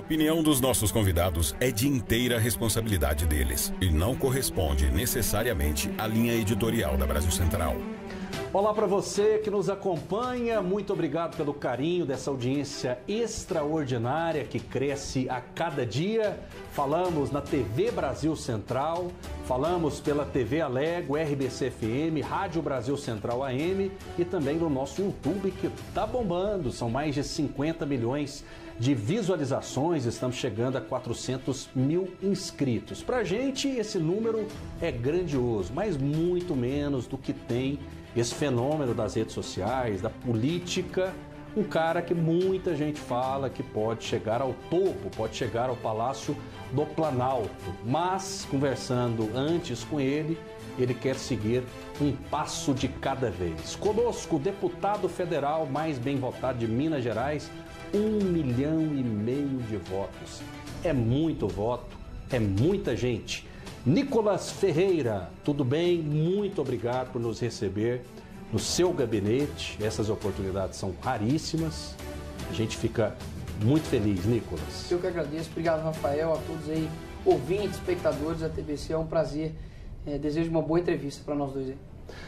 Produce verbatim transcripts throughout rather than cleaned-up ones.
opinião dos nossos convidados é de inteira responsabilidade deles e não corresponde necessariamente à linha editorial da Brasil Central. Olá para você que nos acompanha, muito obrigado pelo carinho dessa audiência extraordinária que cresce a cada dia. Falamos na T V Brasil Central, falamos pela T V Alego, R B C F M, Rádio Brasil Central A M e também no nosso YouTube que tá bombando, são mais de cinquenta milhões de visualizações, estamos chegando a quatrocentos mil inscritos. Pra gente esse número é grandioso, mas muito menos do que tem esse fenômeno das redes sociais, da política, um cara que muita gente fala que pode chegar ao topo, pode chegar ao Palácio do Planalto, mas conversando antes com ele, ele quer seguir um passo de cada vez. Conosco, o deputado federal mais bem votado de Minas Gerais, um milhão e meio de votos. É muito voto, é muita gente. Nicolas Ferreira, tudo bem? Muito obrigado por nos receber no seu gabinete. Essas oportunidades são raríssimas. A gente fica muito feliz, Nicolas. Eu que agradeço. Obrigado, Rafael, a todos aí, ouvintes, espectadores da T V C. É um prazer. É, desejo uma boa entrevista para nós dois aí.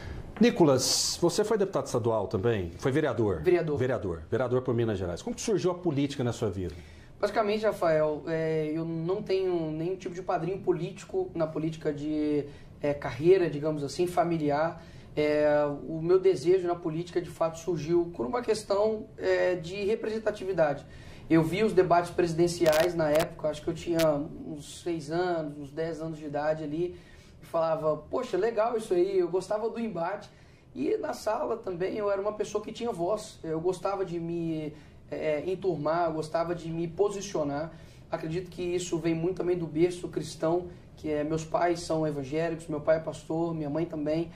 Nicolas, você foi deputado estadual também? Foi vereador? Vereador. Vereador. Vereador por Minas Gerais. Como que surgiu a política na sua vida? Basicamente, Rafael, é, eu não tenho nenhum tipo de padrinho político na política de é, carreira, digamos assim, familiar. É, o meu desejo na política, de fato, surgiu por uma questão é, de representatividade. Eu vi os debates presidenciais na época, acho que eu tinha uns seis anos, uns dez anos de idade ali, e falava, poxa, legal isso aí, eu gostava do embate. E na sala também eu era uma pessoa que tinha voz, eu gostava de me... É, enturmar, eu gostava de me posicionar. Acredito que isso vem muito também do berço cristão, que é, meus pais são evangélicos, meu pai é pastor, minha mãe também,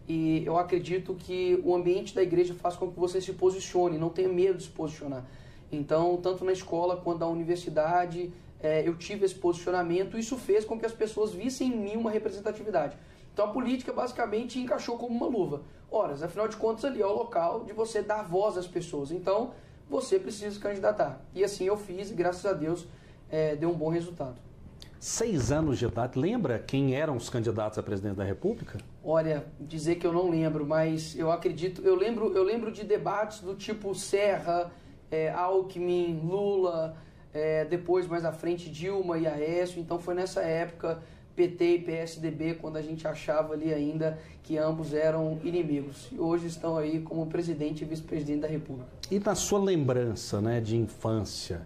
e eu acredito que o ambiente da igreja faz com que você se posicione, não tenha medo de se posicionar. Então, tanto na escola quanto na universidade, é, eu tive esse posicionamento, e isso fez com que as pessoas vissem em mim uma representatividade. Então a política basicamente encaixou como uma luva. Ora, afinal de contas ali é o local de você dar voz às pessoas. Então, você precisa se candidatar. E assim eu fiz e graças a Deus é, deu um bom resultado. Seis anos de idade, lembra quem eram os candidatos a presidente da República? Olha, dizer que eu não lembro, mas eu acredito, eu lembro, eu lembro de debates do tipo Serra, é, Alckmin, Lula, é, depois mais à frente Dilma e Aécio, então foi nessa época P T e P S D B, quando a gente achava ali ainda que ambos eram inimigos. E hoje estão aí como presidente e vice-presidente da República. E na sua lembrança, né, de infância,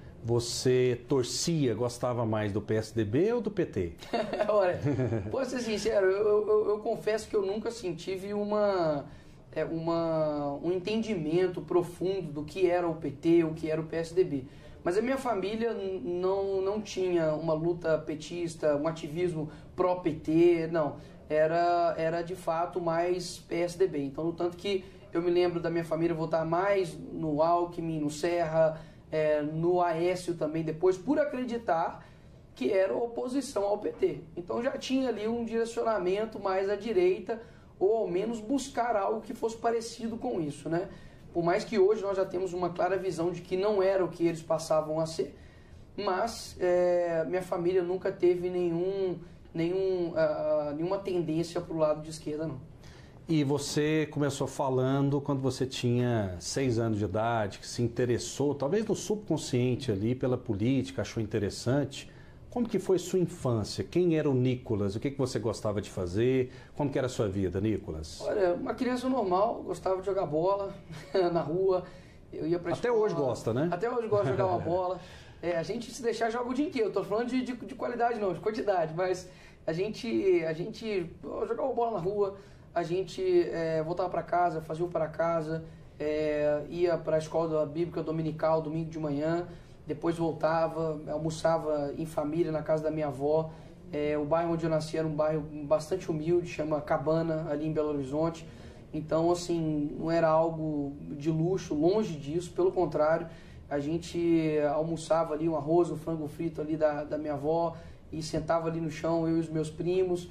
você torcia, gostava mais do P S D B ou do P T? Olha, posso ser sincero, eu, eu, eu confesso que eu nunca assim, tive uma, é, uma, um entendimento profundo do que era o P T, o que era o P S D B. Mas a minha família não, não tinha uma luta petista, um ativismo pró-P T, não. Era, era de fato mais P S D B. Então, no tanto que eu me lembro da minha família votar mais no Alckmin, no Serra, é, no Aécio também depois, por acreditar que era oposição ao P T. Então já tinha ali um direcionamento mais à direita, ou ao menos buscar algo que fosse parecido com isso, né? Por mais que hoje nós já temos uma clara visão de que não era o que eles passavam a ser, mas é, minha família nunca teve nenhum, nenhum, uh, nenhuma tendência para o lado de esquerda, não. E você começou falando quando você tinha seis anos de idade, que se interessou, talvez no subconsciente ali, pela política, achou interessante. Como que foi sua infância? Quem era o Nicolas? O que que você gostava de fazer? Como que era a sua vida, Nicolas? Olha, uma criança normal, gostava de jogar bola na rua, eu ia pra Até escola. hoje gosta, né? Até hoje gosta de jogar uma bola. É, a gente se deixar joga o dia inteiro, eu tô falando de, de, de qualidade não, de quantidade, mas a gente, a gente jogava bola na rua, a gente é, voltava para casa, fazia o para casa, é, ia para a escola bíblica dominical, domingo de manhã, depois voltava, almoçava em família na casa da minha avó. É, o bairro onde eu nasci era um bairro bastante humilde, chama Cabana, ali em Belo Horizonte. Então, assim, não era algo de luxo, longe disso, pelo contrário. A gente almoçava ali um arroz, um frango frito ali da, da minha avó e sentava ali no chão, eu e os meus primos,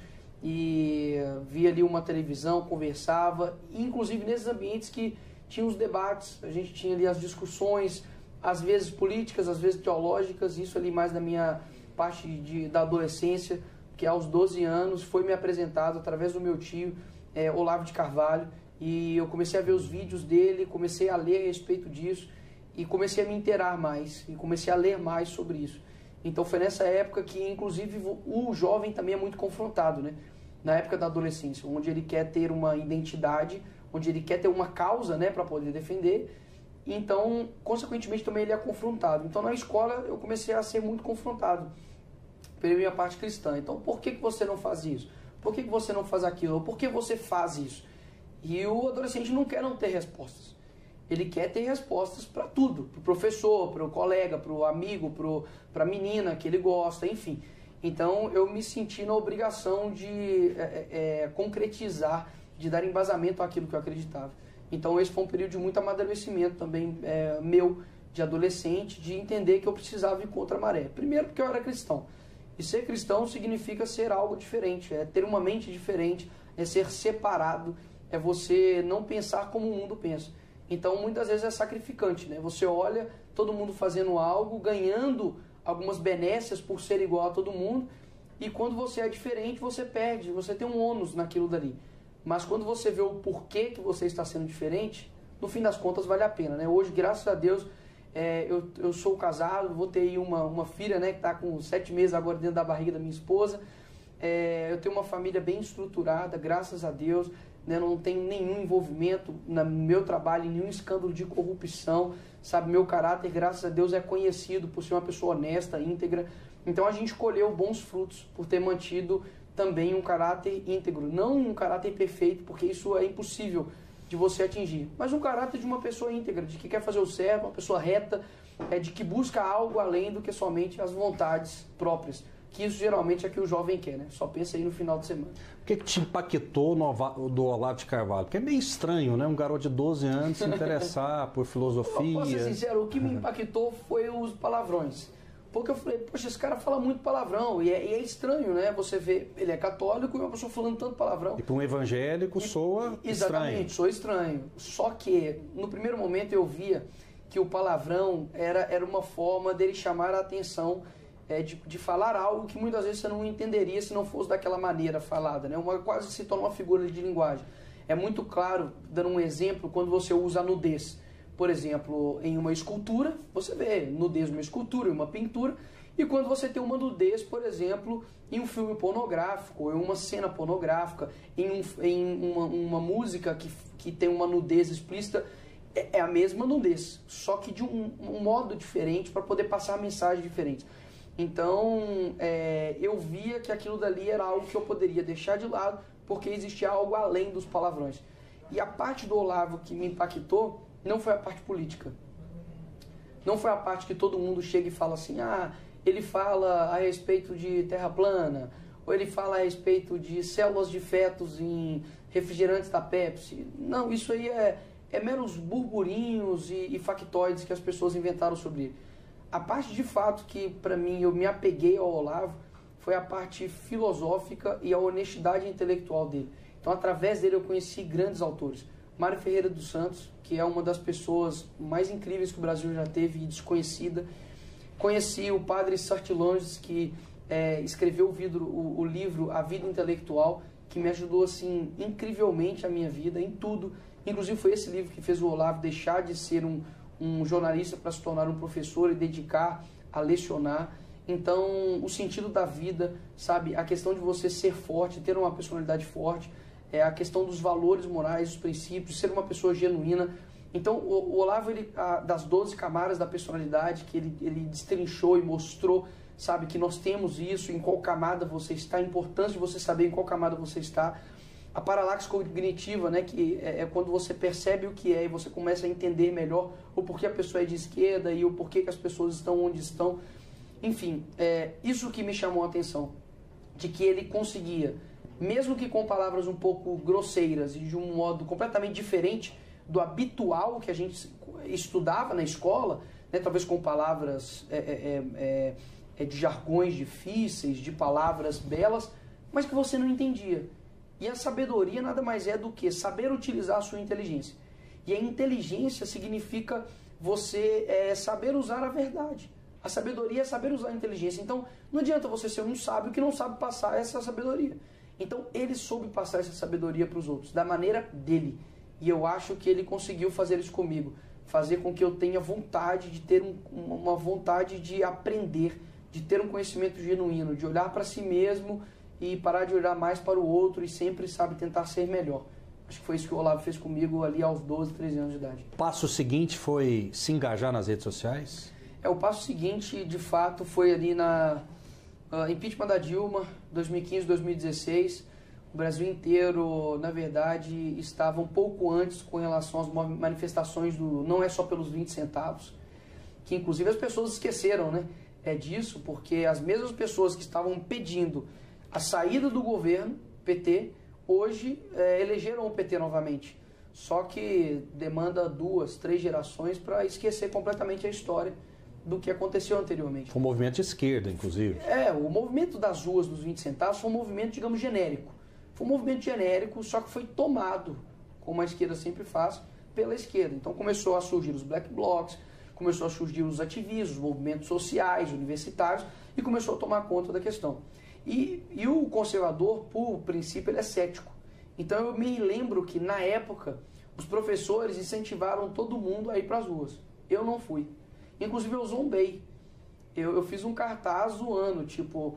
e via ali uma televisão, conversava, inclusive nesses ambientes que tinham os debates, a gente tinha ali as discussões, às vezes políticas, às vezes teológicas, isso ali mais da minha parte de, da adolescência, que aos doze anos foi me apresentado através do meu tio, é, Olavo de Carvalho, e eu comecei a ver os vídeos dele, comecei a ler a respeito disso, e comecei a me inteirar mais, e comecei a ler mais sobre isso. Então foi nessa época que, inclusive, o jovem também é muito confrontado, né? Na época da adolescência, onde ele quer ter uma identidade, onde ele quer ter uma causa, né, para poder defender. Então, consequentemente, também ele é confrontado. Então, na escola, eu comecei a ser muito confrontado pela minha parte cristã. Então, por que, que você não faz isso? Por que, que você não faz aquilo? Por que você faz isso? E o adolescente não quer não ter respostas. Ele quer ter respostas para tudo. Para o professor, para o colega, para o amigo, para a menina que ele gosta, enfim. Então, eu me senti na obrigação de é, é, concretizar, de dar embasamento àquilo que eu acreditava. Então, esse foi um período de muito amadurecimento também é, meu, de adolescente, de entender que eu precisava ir contra a maré. Primeiro, porque eu era cristão. E ser cristão significa ser algo diferente, é ter uma mente diferente, é ser separado, é você não pensar como o mundo pensa. Então, muitas vezes é sacrificante, né? Você olha todo mundo fazendo algo, ganhando algumas benécias por ser igual a todo mundo, e quando você é diferente, você perde, você tem um ônus naquilo dali. Mas quando você vê o porquê que você está sendo diferente, no fim das contas vale a pena, né? Hoje, graças a Deus, é, eu, eu sou casado, vou ter aí uma, uma filha, né, que está com sete meses agora dentro da barriga da minha esposa. É, eu tenho uma família bem estruturada, graças a Deus, né, não tenho nenhum envolvimento no meu trabalho, nenhum escândalo de corrupção, sabe? Meu caráter, graças a Deus, é conhecido por ser uma pessoa honesta, íntegra. Então a gente colheu bons frutos por ter mantido também um caráter íntegro, não um caráter perfeito, porque isso é impossível de você atingir, mas um caráter de uma pessoa íntegra, de que quer fazer o certo, uma pessoa reta, é, de que busca algo além do que somente as vontades próprias, que isso geralmente é que o jovem quer, né? Só pensa aí no final de semana. O que, que te impactou no, do Olavo de Carvalho? Porque é meio estranho, né? Um garoto de doze anos se interessar por filosofia. Posso ser sincero, o que me impactou foi os palavrões. Porque eu falei, poxa, esse cara fala muito palavrão, e é, e é estranho, né? Você vê, ele é católico e uma pessoa falando tanto palavrão. E para um evangélico e, soa exatamente, estranho. Exatamente, soa estranho. Só que, no primeiro momento, eu via que o palavrão era, era uma forma dele chamar a atenção, é, de, de falar algo que muitas vezes você não entenderia se não fosse daquela maneira falada, né? Uma, quase se torna uma figura de linguagem. É muito claro, dando um exemplo, quando você usa a nudez. Por exemplo, em uma escultura, você vê nudez numa escultura, em uma pintura, e quando você tem uma nudez, por exemplo, em um filme pornográfico, em uma cena pornográfica, em, um, em uma, uma música que, que tem uma nudez explícita, é, é a mesma nudez, só que de um, um modo diferente para poder passar mensagens diferentes. Então, é, eu via que aquilo dali era algo que eu poderia deixar de lado, porque existia algo além dos palavrões. E a parte do Olavo que me impactou não foi a parte política. Não foi a parte que todo mundo chega e fala assim, ah, ele fala a respeito de terra plana, ou ele fala a respeito de células de fetos em refrigerantes da Pepsi. Não, isso aí é, é meros burburinhos e, e factoides que as pessoas inventaram sobre ele. A parte de fato que, para mim, eu me apeguei ao Olavo foi a parte filosófica e a honestidade intelectual dele. Então, através dele, eu conheci grandes autores. Mário Ferreira dos Santos, que é uma das pessoas mais incríveis que o Brasil já teve e desconhecida. Conheci o padre Sartilonges, que é, escreveu o, vidro, o, o livro A Vida Intelectual, que me ajudou assim incrivelmente a minha vida, em tudo. Inclusive foi esse livro que fez o Olavo deixar de ser um, um jornalista para se tornar um professor e dedicar a lecionar. Então, o sentido da vida, sabe, a questão de você ser forte, ter uma personalidade forte, é a questão dos valores morais, dos princípios, ser uma pessoa genuína. Então, o, o Olavo, ele, a, das doze camadas da personalidade que ele, ele destrinchou e mostrou, sabe, que nós temos isso, em qual camada você está, a importância de você saber em qual camada você está. A paralaxe cognitiva, né, que é, é quando você percebe o que é e você começa a entender melhor o porquê a pessoa é de esquerda e o porquê que as pessoas estão onde estão. Enfim, é isso que me chamou a atenção, de que ele conseguia, mesmo que com palavras um pouco grosseiras e de um modo completamente diferente do habitual que a gente estudava na escola, né, talvez com palavras é, é, é, é, de jargões difíceis, de palavras belas, mas que você não entendia. E a sabedoria nada mais é do que saber utilizar a sua inteligência. E a inteligência significa você é saber usar a verdade. A sabedoria é saber usar a inteligência. Então, não adianta você ser um sábio que não sabe passar essa sabedoria. Então, ele soube passar essa sabedoria para os outros, da maneira dele. E eu acho que ele conseguiu fazer isso comigo. Fazer com que eu tenha vontade de ter um, uma vontade de aprender, de ter um conhecimento genuíno, de olhar para si mesmo e parar de olhar mais para o outro e sempre, sabe, tentar ser melhor. Acho que foi isso que o Olavo fez comigo ali aos doze, treze anos de idade. O passo seguinte foi se engajar nas redes sociais? É, o passo seguinte, de fato, foi ali na uh, impeachment da Dilma, dois mil e quinze, dois mil e dezesseis. O Brasil inteiro, na verdade, estava um pouco antes com relação às manifestações do Não É Só Pelos vinte centavos, que inclusive as pessoas esqueceram, né, é disso, porque as mesmas pessoas que estavam pedindo a saída do governo, P T, hoje é, elegeram o P T novamente. Só que demanda duas, três gerações para esquecer completamente a história do que aconteceu anteriormente. Foi um movimento de esquerda, inclusive. É, o movimento das ruas dos vinte centavos foi um movimento, digamos, genérico. Foi um movimento genérico, só que foi tomado, como a esquerda sempre faz, pela esquerda. Então começou a surgir os black blocs, começou a surgir os ativistas, os movimentos sociais, universitários, e começou a tomar conta da questão. E, e o conservador, por princípio, ele é cético. Então eu me lembro que, na época, os professores incentivaram todo mundo a ir para as ruas. Eu não fui. Inclusive eu zombei. Eu, eu fiz um cartaz zoando, tipo,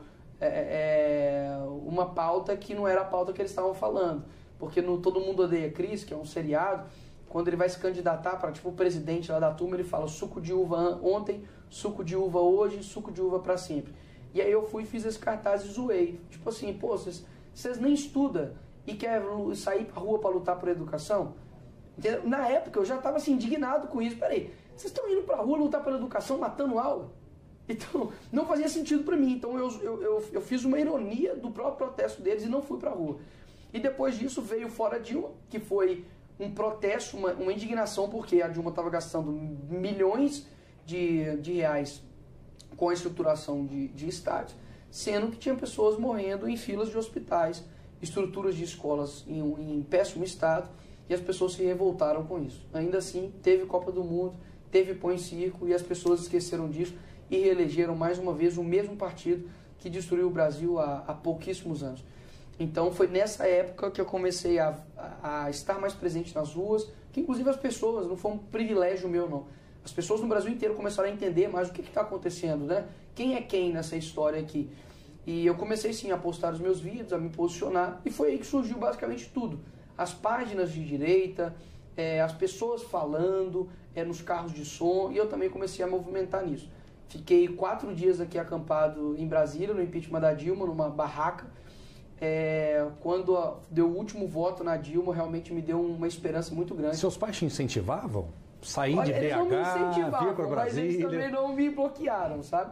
é, é, uma pauta que não era a pauta que eles estavam falando. Porque no Todo Mundo Odeia Chris, que é um seriado, quando ele vai se candidatar para, tipo, o presidente lá da turma, ele fala suco de uva ontem, suco de uva hoje, suco de uva para sempre. E aí eu fui e fiz esse cartaz e zoei. Tipo assim, pô, vocês, vocês nem estudam e querem sair pra rua para lutar por educação? Entendeu? Na época eu já estava assim, indignado com isso. Peraí, vocês estão indo pra rua lutar pela educação, matando aula? Então, não fazia sentido para mim. Então eu, eu, eu, eu fiz uma ironia do próprio protesto deles e não fui pra rua. E depois disso veio Fora Dilma, que foi um protesto, uma, uma indignação, porque a Dilma estava gastando milhões de, de reais com a estruturação de, de estádios, sendo que tinha pessoas morrendo em filas de hospitais, estruturas de escolas em, em péssimo estado, e as pessoas se revoltaram com isso. Ainda assim, teve Copa do Mundo, teve Põe Circo, e as pessoas esqueceram disso e reelegeram mais uma vez o mesmo partido que destruiu o Brasil há, há pouquíssimos anos. Então foi nessa época que eu comecei a, a, a estar mais presente nas ruas, que inclusive as pessoas, não foi um privilégio meu não, as pessoas no Brasil inteiro começaram a entender mais o que está acontecendo, né? Quem é quem nessa história aqui? E eu comecei sim a postar os meus vídeos, a me posicionar, e foi aí que surgiu basicamente tudo. As páginas de direita, é, as pessoas falando, é, nos carros de som, e eu também comecei a movimentar nisso. Fiquei quatro dias aqui acampado em Brasília, no impeachment da Dilma, numa barraca. É, quando a, deu o último voto na Dilma, realmente me deu uma esperança muito grande. Seus pais te incentivavam? Sair Olha, de eles B H, não me incentivavam, vir para Brasília? mas eles também não me bloquearam, sabe?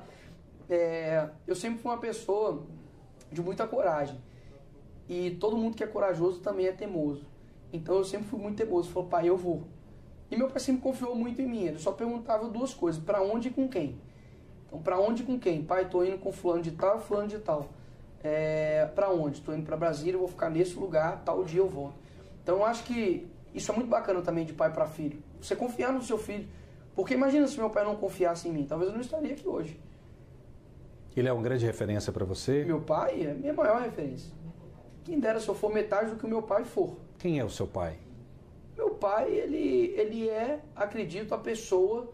É, eu sempre fui uma pessoa de muita coragem. E todo mundo que é corajoso também é teimoso. Então eu sempre fui muito teimoso. Falei, pai, eu vou. E meu pai sempre confiou muito em mim. Ele só perguntava duas coisas, para onde e com quem. Então, para onde e com quem? Pai, tô indo com fulano de tal, fulano de tal. É, para onde? Estou indo para Brasília, vou ficar nesse lugar, tal dia eu volto. Então eu acho que isso é muito bacana também de pai para filho. Você confiar no seu filho. Porque imagina se meu pai não confiasse em mim, talvez eu não estaria aqui hoje. Ele é uma grande referência para você? Meu pai é a minha maior referência. Quem dera se eu for metade do que o meu pai for. Quem é o seu pai? Meu pai, ele, ele é, acredito, a pessoa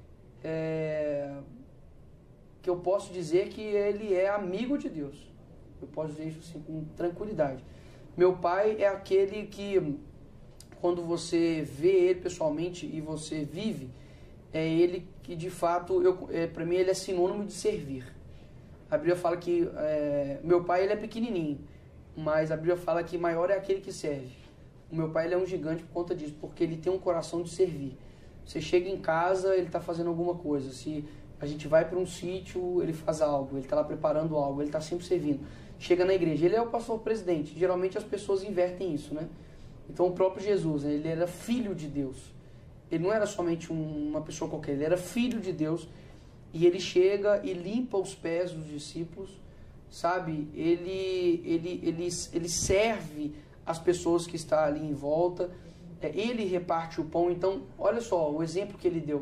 é, que eu posso dizer que ele é amigo de Deus. Eu posso dizer isso assim, com tranquilidade. Meu pai é aquele que, quando você vê ele pessoalmente e você vive, é ele que de fato, eu, é, para mim ele é sinônimo de servir. A Bíblia fala que é, meu pai ele é pequenininho, mas a Bíblia fala que maior é aquele que serve. O meu pai ele é um gigante por conta disso, porque ele tem um coração de servir. Você chega em casa, ele está fazendo alguma coisa. Se a gente vai para um sítio, ele faz algo, ele está lá preparando algo, ele está sempre servindo. Chega na igreja, ele é o pastor presidente. Geralmente as pessoas invertem isso, né? Então o próprio Jesus, né, ele era filho de Deus. Ele não era somente um, uma pessoa qualquer, ele era filho de Deus. E ele chega e limpa os pés dos discípulos, sabe? Ele, ele, ele, ele serve as pessoas que estão ali em volta. Ele reparte o pão. Então, olha só o exemplo que ele deu.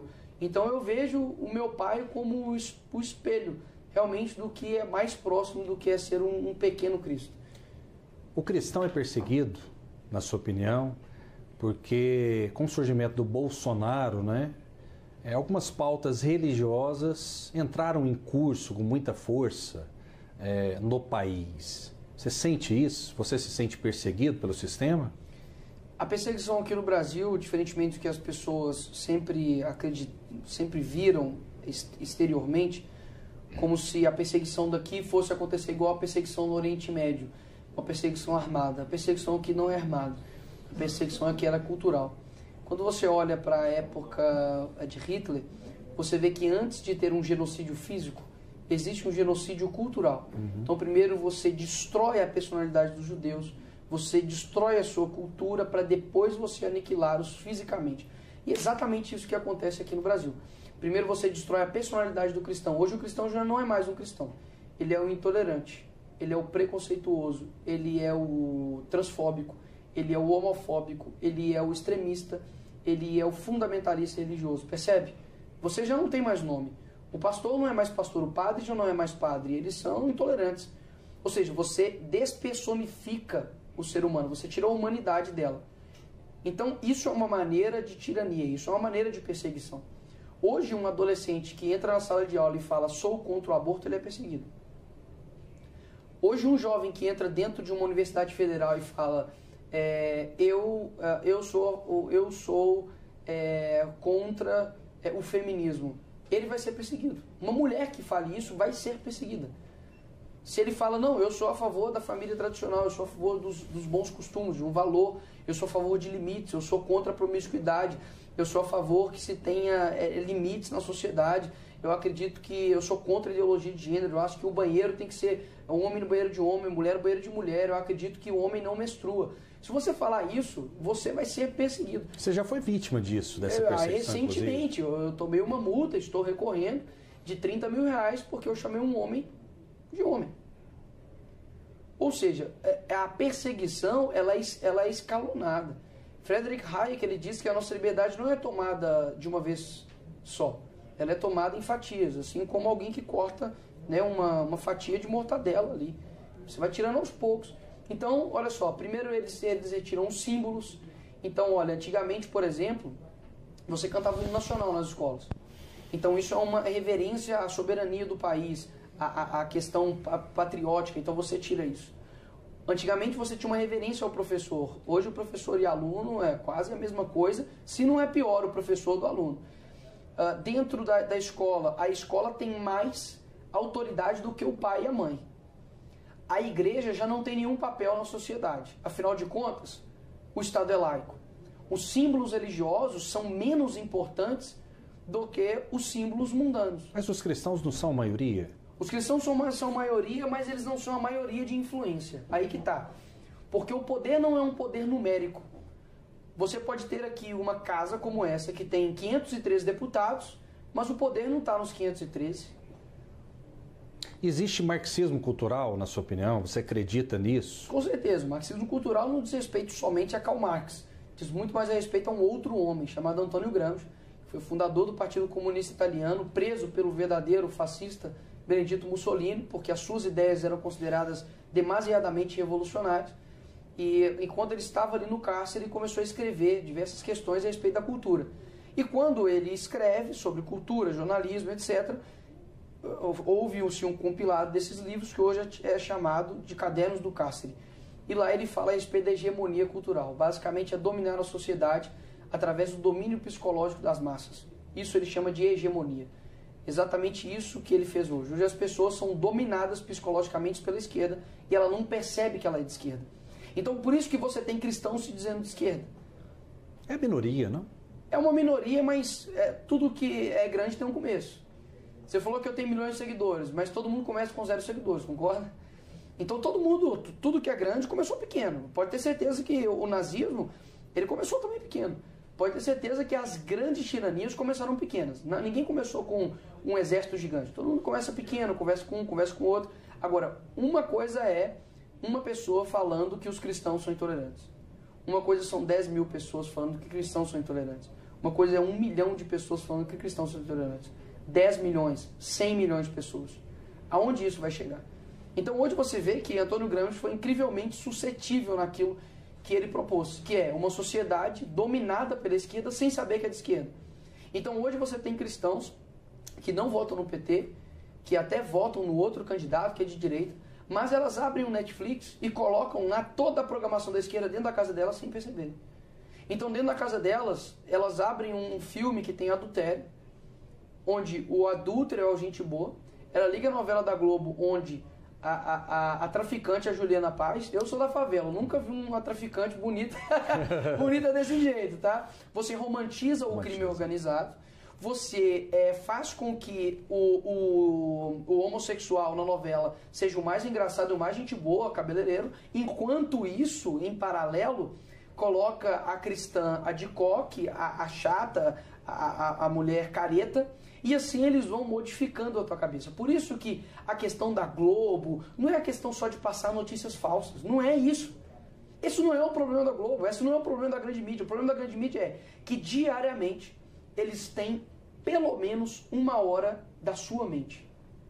Então eu vejo o meu pai como o espelho realmente do que é mais próximo do que é ser um, um pequeno Cristo. O cristão é perseguido, na sua opinião, porque com o surgimento do Bolsonaro, né, é, algumas pautas religiosas entraram em curso com muita força é, no país. Você sente isso? Você se sente perseguido pelo sistema? A perseguição aqui no Brasil, diferentemente do que as pessoas sempre acreditam, sempre viram exteriormente, como se a perseguição daqui fosse acontecer igual a perseguição no Oriente Médio, uma perseguição armada. A perseguição aqui não é armada, a perseguição aqui era cultural. Quando você olha para a época de Hitler, você vê que antes de ter um genocídio físico, existe um genocídio cultural. Uhum. Então, primeiro você destrói a personalidade dos judeus, você destrói a sua cultura para depois você aniquilá-los fisicamente. E é exatamente isso que acontece aqui no Brasil. Primeiro você destrói a personalidade do cristão. Hoje o cristão já não é mais um cristão. Ele é o intolerante, ele é o preconceituoso, ele é o transfóbico, ele é o homofóbico, ele é o extremista, ele é o fundamentalista religioso. Percebe? Você já não tem mais nome. O pastor não é mais pastor, o padre já não é mais padre. Eles são intolerantes. Ou seja, você despersonifica o ser humano, você tira a humanidade dela. Então isso é uma maneira de tirania, isso é uma maneira de perseguição. Hoje um adolescente que entra na sala de aula e fala sou contra o aborto, ele é perseguido. Hoje um jovem que entra dentro de uma universidade federal e fala é, eu, eu sou, eu sou é, contra é, o feminismo, ele vai ser perseguido. Uma mulher que fale isso vai ser perseguida. Se ele fala, não, eu sou a favor da família tradicional, eu sou a favor dos, dos bons costumes, de um valor, eu sou a favor de limites, eu sou contra a promiscuidade, eu sou a favor que se tenha é, limites na sociedade, eu acredito que eu sou contra a ideologia de gênero, eu acho que o banheiro tem que ser um homem no banheiro de homem, mulher no banheiro de mulher, eu acredito que o homem não menstrua. Se você falar isso, você vai ser perseguido. Você já foi vítima disso, dessa eu, perseguição, recentemente, eu, eu tomei uma multa, estou recorrendo, de trinta mil reais porque eu chamei um homem de homem. Ou seja, a perseguição ela é, ela é escalonada. Friedrich Hayek ele diz que a nossa liberdade não é tomada de uma vez só. Ela é tomada em fatias, assim como alguém que corta, né, uma, uma fatia de mortadela ali. Você vai tirando aos poucos. Então, olha só, primeiro eles, eles retiram os símbolos. Então, olha, antigamente, por exemplo, você cantava o hino nacional nas escolas. Então isso é uma reverência à soberania do país, à, à, à questão patriótica, então você tira isso. Antigamente você tinha uma reverência ao professor, hoje o professor e aluno é quase a mesma coisa, se não é pior o professor do aluno. Uh, dentro da, da escola, a escola tem mais autoridade do que o pai e a mãe. A igreja já não tem nenhum papel na sociedade, afinal de contas, o Estado é laico. Os símbolos religiosos são menos importantes do que os símbolos mundanos. Mas os cristãos não são a maioria? Os cristãos são, são maioria, mas eles não são a maioria de influência. Aí que tá. Porque o poder não é um poder numérico. Você pode ter aqui uma casa como essa, que tem quinhentos e treze deputados, mas o poder não está nos quinhentos e treze. Existe marxismo cultural, na sua opinião? Você acredita nisso? Com certeza. O marxismo cultural não diz respeito somente a Karl Marx. Diz muito mais a respeito a um outro homem, chamado Antônio Gramsci, que foi fundador do Partido Comunista Italiano, preso pelo verdadeiro fascista Benedito Mussolini, porque as suas ideias eram consideradas demasiadamente revolucionárias. E enquanto ele estava ali no cárcere, ele começou a escrever diversas questões a respeito da cultura. E quando ele escreve sobre cultura, jornalismo, etcétera, houve-se um compilado desses livros que hoje é chamado de Cadernos do Cárcere. E lá ele fala a respeito da hegemonia cultural. Basicamente é dominar a sociedade através do domínio psicológico das massas. Isso ele chama de hegemonia. Exatamente isso que ele fez hoje. Hoje as pessoas são dominadas psicologicamente pela esquerda e ela não percebe que ela é de esquerda. Então por isso que você tem cristãos se dizendo de esquerda. É minoria, não? É uma minoria, mas é, tudo que é grande tem um começo. Você falou que eu tenho milhões de seguidores, mas todo mundo começa com zero seguidores, concorda? Então todo mundo, tudo que é grande começou pequeno. Pode ter certeza que o nazismo, ele começou também pequeno. Pode ter certeza que as grandes tiranias começaram pequenas. Ninguém começou com um exército gigante. Todo mundo começa pequeno, conversa com um, conversa com outro. Agora, uma coisa é uma pessoa falando que os cristãos são intolerantes. Uma coisa são dez mil pessoas falando que cristãos são intolerantes. Uma coisa é um milhão de pessoas falando que cristãos são intolerantes. dez milhões, cem milhões de pessoas. Aonde isso vai chegar? Então hoje você vê que Antônio Gramsci foi incrivelmente suscetível naquilo que ele propôs, que é uma sociedade dominada pela esquerda sem saber que é de esquerda. Então hoje você tem cristãos que não votam no P T, que até votam no outro candidato que é de direita, mas elas abrem um Netflix e colocam lá toda a programação da esquerda dentro da casa delas sem perceber. Então dentro da casa delas, elas abrem um filme que tem adultério, onde o adúltero é o gente boa. Ela liga a novela da Globo, onde a, a, a, a traficante é a Juliana Paz. Eu sou da favela, nunca vi uma traficante bonita, bonita desse jeito, tá? Você romantiza o Romantiza. crime organizado. Você é, faz com que o, o, o homossexual na novela seja o mais engraçado, o mais gente boa, cabeleireiro. Enquanto isso, em paralelo, coloca a cristã, a de coque, a, a chata, a, a, a mulher careta. E assim eles vão modificando a tua cabeça. Por isso que a questão da Globo não é a questão só de passar notícias falsas. Não é isso. Esse não é o problema da Globo. Esse não é o problema da grande mídia. O problema da grande mídia é que diariamente eles têm pelo menos uma hora da sua mente.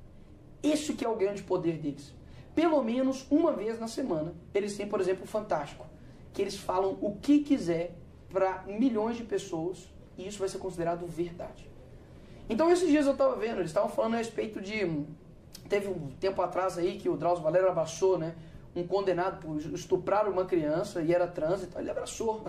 Isso que é o grande poder deles. Pelo menos uma vez na semana eles têm, por exemplo, o Fantástico, que eles falam o que quiser para milhões de pessoas e isso vai ser considerado verdade. Então esses dias eu estava vendo, eles estavam falando a respeito de... Teve um tempo atrás aí que o Drauzio Varela abraçou, né, um condenado por estuprar uma criança e era trans, então ele abraçou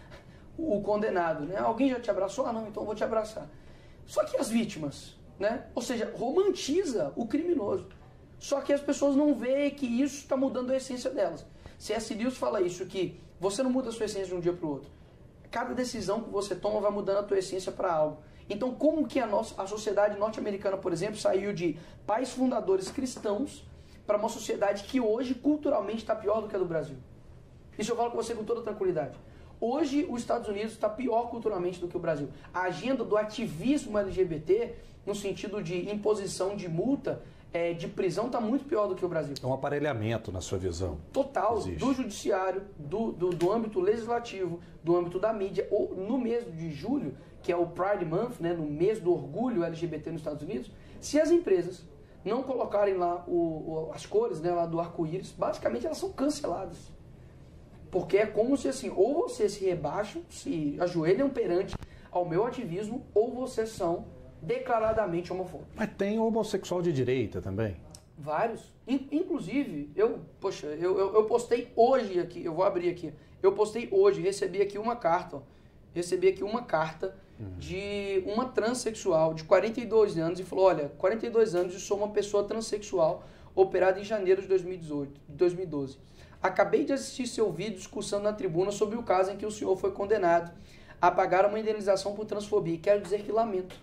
o condenado, né? Alguém já te abraçou? Ah não, então eu vou te abraçar. Só que as vítimas, né? Ou seja, romantiza o criminoso. Só que as pessoas não veem que isso está mudando a essência delas. C S. Lewis fala isso, que você não muda a sua essência de um dia para o outro. Cada decisão que você toma vai mudando a tua essência para algo. Então, como que a, nossa, a sociedade norte-americana, por exemplo, saiu de pais fundadores cristãos para uma sociedade que hoje, culturalmente, está pior do que a do Brasil? Isso eu falo com você com toda tranquilidade. Hoje, os Estados Unidos está pior culturalmente do que o Brasil. A agenda do ativismo L G B T, no sentido de imposição de multa, é, de prisão, está muito pior do que o Brasil. É um aparelhamento, na sua visão. Total, Existe. Do judiciário, do, do, do âmbito legislativo, do âmbito da mídia. Ou, no mês de julho, que é o Pride Month, né, no mês do orgulho L G B T nos Estados Unidos, se as empresas não colocarem lá o, o, as cores, né, lá do arco-íris, basicamente elas são canceladas. Porque é como se assim, ou vocês se rebaixam, se ajoelham perante ao meu ativismo, ou vocês são declaradamente homofóbicos. Mas tem homossexual de direita também? Vários. In, inclusive, eu, poxa, eu, eu, eu postei hoje aqui, eu vou abrir aqui, eu postei hoje, recebi aqui uma carta, ó, recebi aqui uma carta uhum. de uma transexual de quarenta e dois anos e falou, olha, quarenta e dois anos e sou uma pessoa transexual operada em janeiro de dois mil e dezoito, dois mil e doze. Acabei de assistir seu vídeo discussando na tribuna sobre o caso em que o senhor foi condenado a pagar uma indenização por transfobia. Quero dizer que lamento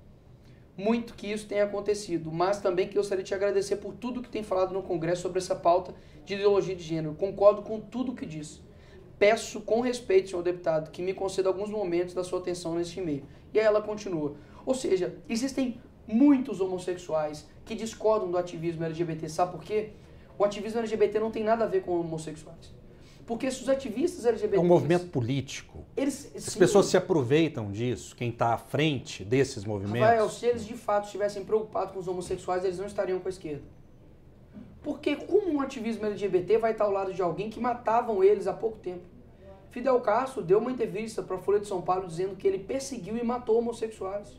muito que isso tenha acontecido, mas também que gostaria de te agradecer por tudo que tem falado no Congresso sobre essa pauta de ideologia de gênero. Concordo com tudo que disse. Peço com respeito, senhor deputado, que me conceda alguns momentos da sua atenção neste e-mail. E aí ela continua. Ou seja, existem muitos homossexuais que discordam do ativismo L G B T. Sabe por quê? O ativismo L G B T não tem nada a ver com homossexuais. Porque se os ativistas L G B T... É um movimento político. Eles, As sim, pessoas se aproveitam disso, quem está à frente desses movimentos. Rafael, se eles de fato estivessem preocupados com os homossexuais, eles não estariam com a esquerda. Porque como um ativismo L G B T vai estar ao lado de alguém que matavam eles há pouco tempo? Fidel Castro deu uma entrevista para a Folha de São Paulo dizendo que ele perseguiu e matou homossexuais.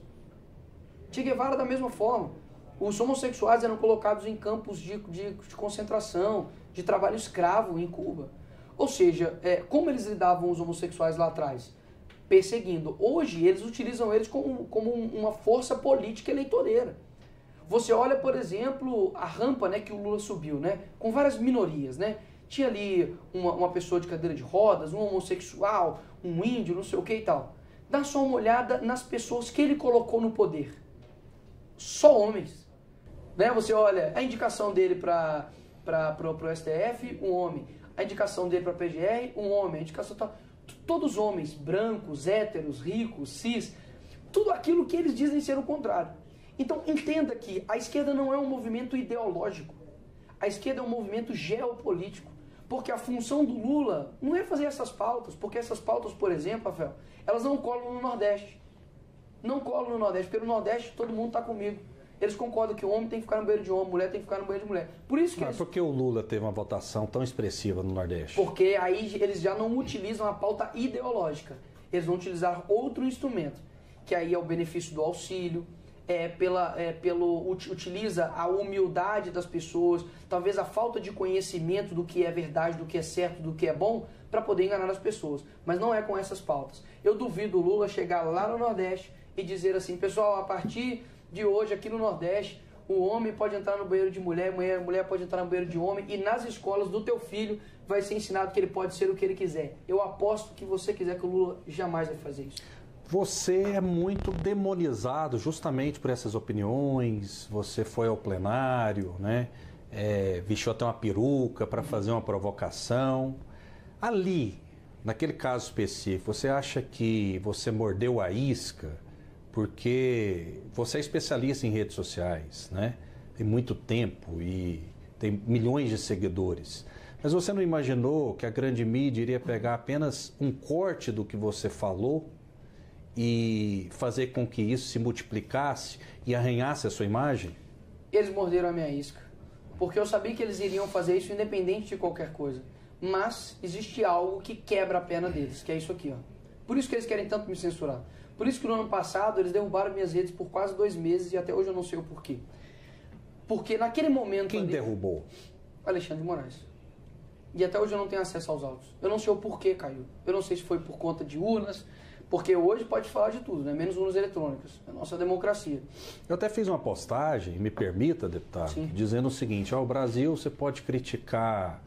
Che Guevara da mesma forma. Os homossexuais eram colocados em campos de, de, de concentração, de trabalho escravo em Cuba. Ou seja, é, como eles lidavam os homossexuais lá atrás? Perseguindo. Hoje, eles utilizam eles como, como uma força política eleitoreira. Você olha, por exemplo, a rampa, né, que o Lula subiu, né, com várias minorias, né? Tinha ali uma, uma pessoa de cadeira de rodas, um homossexual, um índio, não sei o que e tal. Dá só uma olhada nas pessoas que ele colocou no poder. Só homens. Né? Você olha a indicação dele para o S T F, um homem. A indicação dele para a P G R, um homem. A indicação tá, todos homens, brancos, héteros, ricos, cis, tudo aquilo que eles dizem ser o contrário. Então entenda que a esquerda não é um movimento ideológico. A esquerda é um movimento geopolítico. Porque a função do Lula não é fazer essas pautas, porque essas pautas, por exemplo, Rafael, elas não colam no Nordeste. Não colam no Nordeste, porque no Nordeste todo mundo está comigo. Eles concordam que o homem tem que ficar no banheiro de homem, mulher tem que ficar no banheiro de mulher. Por isso que Mas eles... por que o Lula teve uma votação tão expressiva no Nordeste? Porque aí eles já não utilizam a pauta ideológica. Eles vão utilizar outro instrumento, que aí é o benefício do auxílio, é, pela, é, pelo, utiliza a humildade das pessoas, talvez a falta de conhecimento do que é verdade, do que é certo, do que é bom, para poder enganar as pessoas. Mas não é com essas pautas. Eu duvido o Lula chegar lá no Nordeste e dizer assim, pessoal, a partir de hoje aqui no Nordeste, o homem pode entrar no banheiro de mulher, mulher, mulher pode entrar no banheiro de homem, e nas escolas do teu filho vai ser ensinado que ele pode ser o que ele quiser. Eu aposto que você quiser que o Lula jamais vai fazer isso. Você é muito demonizado justamente por essas opiniões, você foi ao plenário, né? É, vestiu até uma peruca para fazer uma provocação. Ali, naquele caso específico, você acha que você mordeu a isca? Porque você é especialista em redes sociais, né? Tem muito tempo e tem milhões de seguidores. Mas você não imaginou que a grande mídia iria pegar apenas um corte do que você falou e fazer com que isso se multiplicasse e arranhasse a sua imagem? Eles morderam a minha isca, porque eu sabia que eles iriam fazer isso independente de qualquer coisa. Mas existe algo que quebra a perna deles, que é isso aqui, ó. Por isso que eles querem tanto me censurar. Por isso que no ano passado eles derrubaram minhas redes por quase dois meses e até hoje eu não sei o porquê. Porque naquele momento... Quem ali, derrubou? Alexandre de Moraes. E até hoje eu não tenho acesso aos autos. Eu não sei o porquê caiu. Eu não sei se foi por conta de urnas, porque hoje pode falar de tudo, né? Menos urnas eletrônicas. É a nossa democracia. Eu até fiz uma postagem, me permita, deputado, Sim. dizendo o seguinte, ó, o Brasil você pode criticar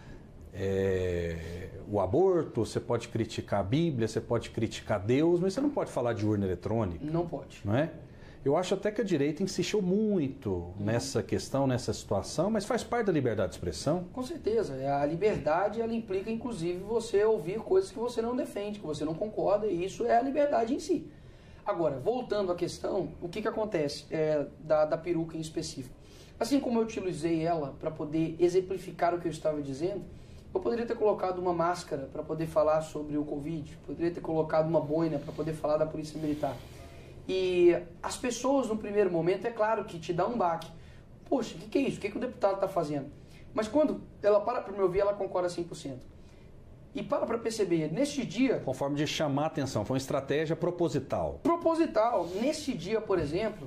é, o aborto, você pode criticar a Bíblia, você pode criticar Deus, mas você não pode falar de urna eletrônica. Não pode. Não é? Eu acho até que a direita insistiu muito nessa questão, nessa situação, mas faz parte da liberdade de expressão. Com certeza. A liberdade, ela implica, inclusive, você ouvir coisas que você não defende, que você não concorda, e isso é a liberdade em si. Agora, voltando à questão, o que, que acontece é, da, da peruca em específico? Assim como eu utilizei ela para poder exemplificar o que eu estava dizendo, eu poderia ter colocado uma máscara para poder falar sobre o Covid, poderia ter colocado uma boina para poder falar da Polícia Militar. E as pessoas, no primeiro momento, é claro que te dá um baque. Poxa, o que, que é isso? O que, que o deputado está fazendo? Mas quando ela para para me ouvir, ela concorda cem por cento. E para para perceber, neste dia... Com forma de chamar a atenção, foi uma estratégia proposital. Proposital. Neste dia, por exemplo,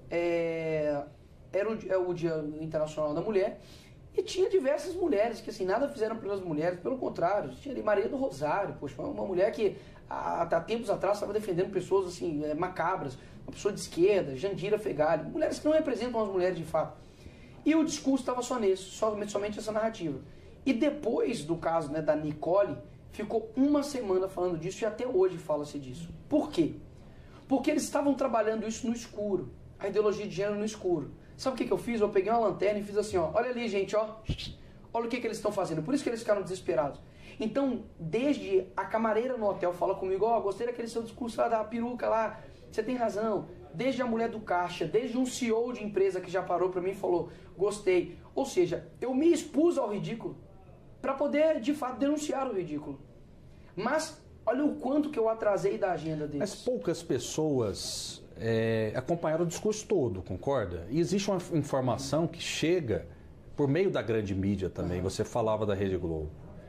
é, era o, é o Dia Internacional da Mulher, e tinha diversas mulheres que assim, nada fizeram pelas mulheres, pelo contrário. Tinha ali Maria do Rosário, poxa, foi uma mulher que há, há tempos atrás estava defendendo pessoas assim, é, macabras, uma pessoa de esquerda, Jandira Fegali, mulheres que não representam as mulheres de fato. E o discurso estava só nesse, somente, somente essa narrativa. E depois do caso, né, da Nicole, ficou uma semana falando disso e até hoje fala-se disso. Por quê? Porque eles estavam trabalhando isso no escuro, a ideologia de gênero no escuro. Sabe o que, que eu fiz? Eu peguei uma lanterna e fiz assim, ó, olha ali, gente, ó, olha o que, que eles estão fazendo. Por isso que eles ficaram desesperados. Então, desde a camareira no hotel fala comigo, ó, oh, gostei daquele seu discurso lá da peruca lá, você tem razão. Desde a mulher do caixa, desde um C E O de empresa que já parou para mim e falou, gostei. Ou seja, eu me expus ao ridículo para poder, de fato, denunciar o ridículo. Mas, olha o quanto que eu atrasei da agenda deles. Mas poucas pessoas é, acompanharam o discurso todo, concorda? E existe uma informação que chega por meio da grande mídia também. Uhum. Você falava da Rede Globo.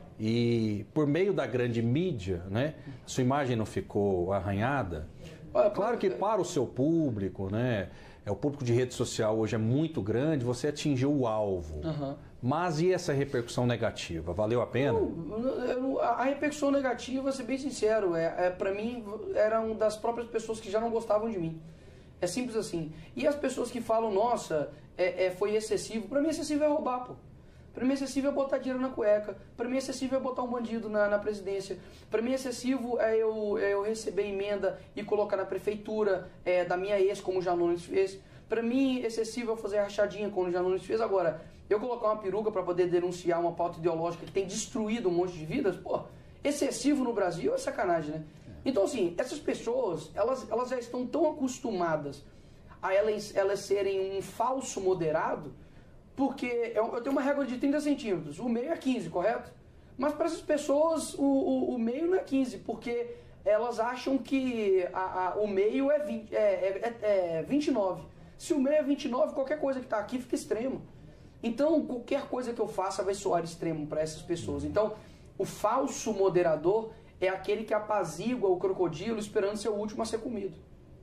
E por meio da grande mídia, né, sua imagem não ficou arranhada? Olha, claro que para o seu público, né, é, o público de rede social hoje é muito grande, você atingiu o alvo. Uhum. Mas e essa repercussão negativa? Valeu a pena? Não, a repercussão negativa, vou ser bem sincero, é, é, para mim eram das próprias pessoas que já não gostavam de mim. É simples assim. E as pessoas que falam, nossa, é, é, foi excessivo, para mim excessivo é roubar, pô. Para mim excessivo é botar dinheiro na cueca, para mim excessivo é botar um bandido na, na presidência, para mim excessivo é eu, é eu receber emenda e colocar na prefeitura é, da minha ex, como o Janones fez. Para mim excessivo é fazer rachadinha, como o Janones fez. Agora, eu colocar uma peruca para poder denunciar uma pauta ideológica que tem destruído um monte de vidas, pô, excessivo no Brasil é sacanagem, né? Então assim, essas pessoas, elas, elas já estão tão acostumadas a elas, elas serem um falso moderado, Porque eu, eu tenho uma régua de trinta centímetros, o meio é quinze, correto? Mas para essas pessoas o, o, o meio não é quinze, porque elas acham que a, a, o meio é, vinte, é, é, é vinte e nove. Se o meio é vinte e nove, qualquer coisa que está aqui fica extremo. Então, qualquer coisa que eu faça vai soar extremo para essas pessoas. Então, o falso moderador é aquele que apazigua o crocodilo esperando ser o último a ser comido.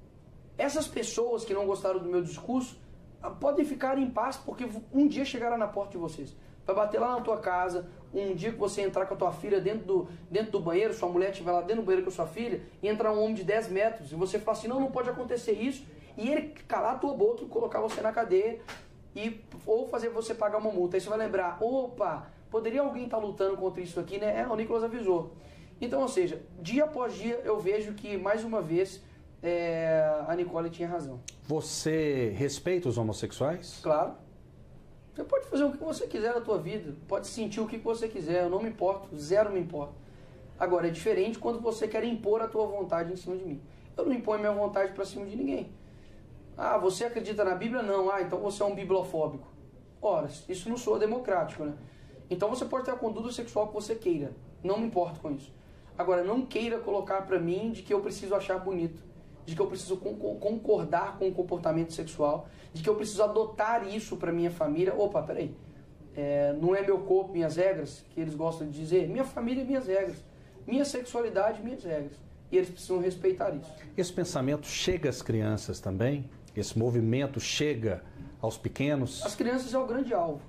Essas pessoas que não gostaram do meu discurso podem ficar em paz, porque um dia chegará na porta de vocês. Vai bater lá na tua casa, um dia que você entrar com a tua filha dentro do, dentro do banheiro, sua mulher estiver lá dentro do banheiro com a sua filha, e entrar um homem de dez metros, e você falar assim, não, não pode acontecer isso, e ele calar a tua boca e colocar você na cadeia, e, ou fazer você pagar uma multa. Aí você vai lembrar, opa, poderia alguém estar lutando contra isso aqui, né? É, o Nicolas avisou. Então, ou seja, dia após dia eu vejo que, mais uma vez, é, a Nicole tinha razão. Você respeita os homossexuais? Claro. Você pode fazer o que você quiser na tua vida, pode sentir o que você quiser, eu não me importo, zero me importa. Agora, é diferente quando você quer impor a tua vontade em cima de mim. Eu não imponho minha vontade para cima de ninguém. Ah, você acredita na Bíblia? Não. Ah, então você é um bibliofóbico. Ora, isso não soa democrático, né? Então você pode ter a conduta sexual que você queira, não me importo com isso. Agora, não queira colocar para mim de que eu preciso achar bonito, de que eu preciso concordar com o comportamento sexual, de que eu preciso adotar isso para minha família. Opa, peraí, é, não é meu corpo, minhas regras, que eles gostam de dizer, minha família, minhas regras, minha sexualidade, minhas regras. E eles precisam respeitar isso. Esse pensamento chega às crianças também? Esse movimento chega aos pequenos? As crianças é o grande alvo.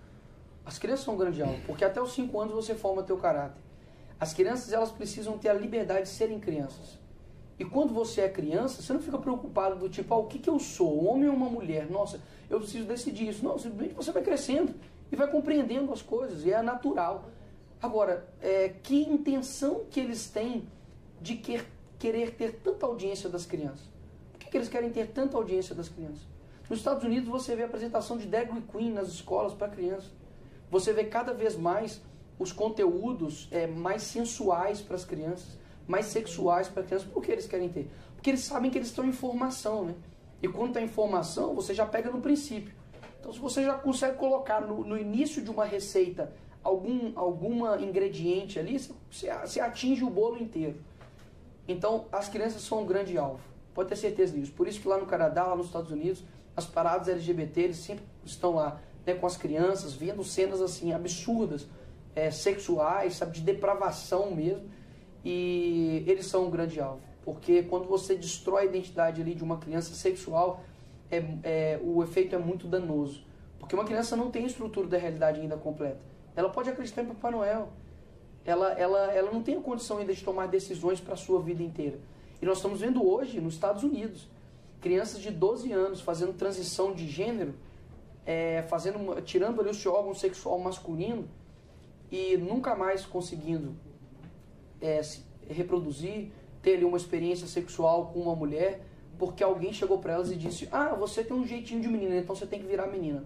As crianças são o grande alvo, porque até os cinco anos você forma teu caráter. As crianças, elas precisam ter a liberdade de serem crianças. E quando você é criança, você não fica preocupado do tipo, ah, o que, que eu sou, um homem ou uma mulher? Nossa, eu preciso decidir isso. Não, simplesmente você vai crescendo e vai compreendendo as coisas, e é natural. Agora, é, que intenção que eles têm de quer, querer ter tanta audiência das crianças? Por que, que eles querem ter tanta audiência das crianças? Nos Estados Unidos você vê a apresentação de drag queen nas escolas para crianças. Você vê cada vez mais os conteúdos é, mais sensuais para as crianças, mais sexuais para as crianças. Por que eles querem ter? Porque eles sabem que eles estão em formação, né? E quando está em formação, você já pega no princípio. Então, se você já consegue colocar no, no início de uma receita algum alguma ingrediente ali, você, você atinge o bolo inteiro. Então, as crianças são um grande alvo. Pode ter certeza disso. Por isso que lá no Canadá, lá nos Estados Unidos, as paradas L G B T, eles sempre estão lá, né, com as crianças, vendo cenas assim absurdas, é, sexuais, sabe, de depravação mesmo. E eles são um grande alvo. Porque quando você destrói a identidade ali de uma criança sexual, é, é, o efeito é muito danoso. Porque uma criança não tem a estrutura da realidade ainda completa. Ela pode acreditar em Papai Noel. Ela, ela, ela não tem a condição ainda de tomar decisões para a sua vida inteira. E nós estamos vendo hoje, nos Estados Unidos, crianças de doze anos fazendo transição de gênero, é, fazendo uma, tirando ali o seu órgão sexual masculino e nunca mais conseguindo é, se reproduzir, ter ali uma experiência sexual com uma mulher, porque alguém chegou para elas e disse, ah, você tem um jeitinho de menina, então você tem que virar menina.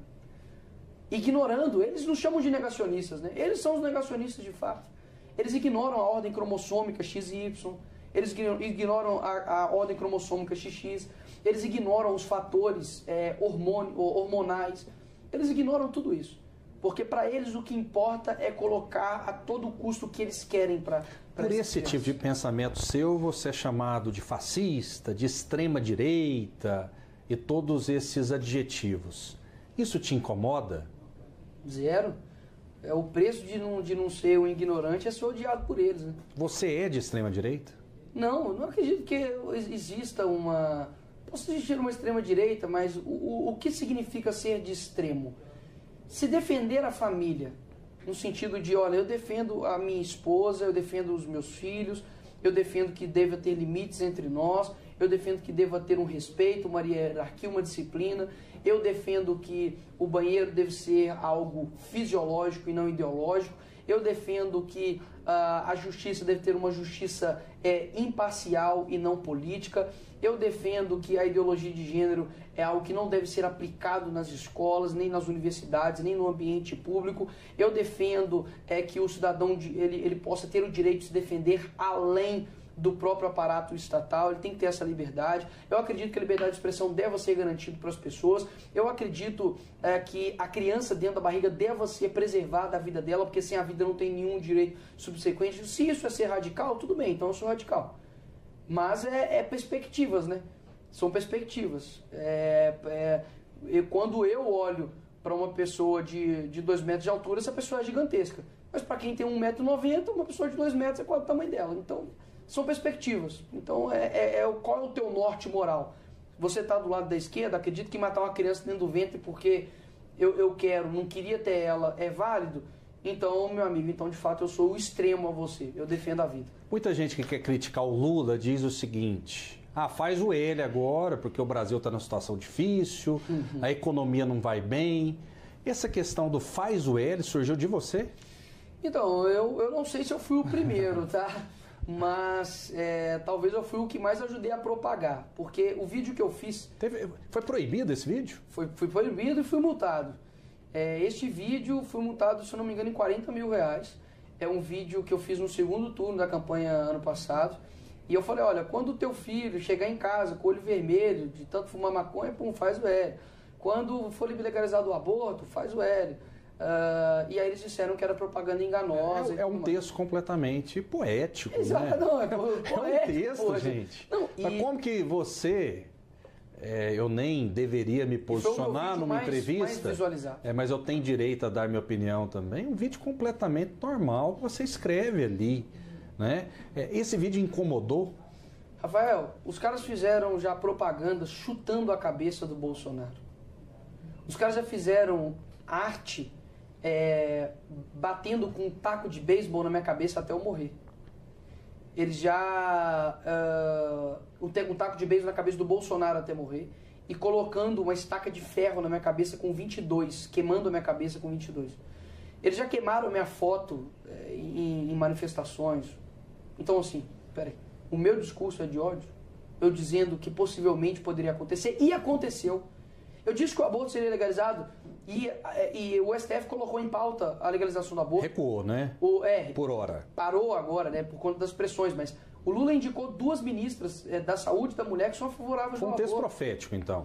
Ignorando, eles nos chamam de negacionistas, né? Eles são os negacionistas de fato. Eles ignoram a ordem cromossômica X e Y, eles ignoram a, a ordem cromossômica X X, eles ignoram os fatores é, hormônio, hormonais, eles ignoram tudo isso. Porque para eles o que importa é colocar a todo custo o que eles querem para... Por esse tipo de pensamento seu, você é chamado de fascista, de extrema-direita e todos esses adjetivos. Isso te incomoda? Zero. É, o preço de não, de não ser um ignorante é ser odiado por eles. Né? Você é de extrema-direita? Não, não acredito que exista uma... Posso existir uma extrema-direita, mas o, o, o que significa ser de extremo? Se defender a família, no sentido de, olha, eu defendo a minha esposa, eu defendo os meus filhos, eu defendo que deva ter limites entre nós, eu defendo que deva ter um respeito, uma hierarquia, uma disciplina, eu defendo que o banheiro deve ser algo fisiológico e não ideológico, eu defendo que uh, a justiça deve ter uma justiça é, imparcial e não política, eu defendo que a ideologia de gênero é algo que não deve ser aplicado nas escolas, nem nas universidades, nem no ambiente público. Eu defendo é, que o cidadão ele, ele possa ter o direito de se defender além do próprio aparato estatal, ele tem que ter essa liberdade. Eu acredito que a liberdade de expressão deva ser garantida para as pessoas. Eu acredito é, que a criança dentro da barriga deva ser preservada a vida dela, porque sem a vida não tem nenhum direito subsequente. Se isso é ser radical, tudo bem, então eu sou radical. Mas é, é perspectivas, né? São perspectivas. É, é, e quando eu olho para uma pessoa de, de dois metros de altura, essa pessoa é gigantesca. Mas para quem tem um metro e noventa, uma pessoa de dois metros é quase o tamanho dela. Então, são perspectivas. Então, é, é, é qual é o teu norte moral? Você está do lado da esquerda, acredita que matar uma criança dentro do ventre porque eu, eu quero, não queria ter ela, é válido? Então, meu amigo, então de fato eu sou o extremo a você. Eu defendo a vida. Muita gente que quer criticar o Lula diz o seguinte: ah, faz o ele agora, porque o Brasil está numa situação difícil, uhum. a economia não vai bem. Essa questão do faz o ele surgiu de você? Então, eu, eu não sei se eu fui o primeiro, tá? Mas é, talvez eu fui o que mais ajudei a propagar, porque o vídeo que eu fiz... Teve, foi proibido esse vídeo? Foi, foi proibido e fui multado. É, este vídeo foi multado, se eu não me engano, em quarenta mil reais. É um vídeo que eu fiz no segundo turno da campanha ano passado. E eu falei, olha, quando o teu filho chegar em casa com o olho vermelho, de tanto fumar maconha, pum, faz o L. Quando for legalizado o aborto, faz o L. Uh, e aí eles disseram que era propaganda enganosa. É, é um texto completamente poético. Exato, né? não, é, é poético, um texto, pô, gente. Não, e... Mas como que você... É, eu nem deveria me posicionar numa mais, entrevista, mais visualizado. É, mas eu tenho direito a dar minha opinião também. Um vídeo completamente normal que você escreve ali. Né? É, esse vídeo incomodou? Rafael, os caras fizeram já propaganda chutando a cabeça do Bolsonaro. Os caras já fizeram arte é, batendo com um taco de beisebol na minha cabeça até eu morrer. Eles já... Uh, um taco de beisebol na cabeça do Bolsonaro até morrer. E colocando uma estaca de ferro na minha cabeça com vinte e dois. Queimando a minha cabeça com vinte e dois. Eles já queimaram minha foto é, em, em manifestações. Então, assim, peraí. O meu discurso é de ódio? Eu dizendo que possivelmente poderia acontecer. E aconteceu. Eu disse que o aborto seria legalizado e, e o S T F colocou em pauta a legalização do aborto. Recuou, né? O, é, por hora. Parou agora, né? Por conta das pressões, mas o Lula indicou duas ministras é, da saúde da mulher que são favoráveis ao aborto. Foi um texto profético, então.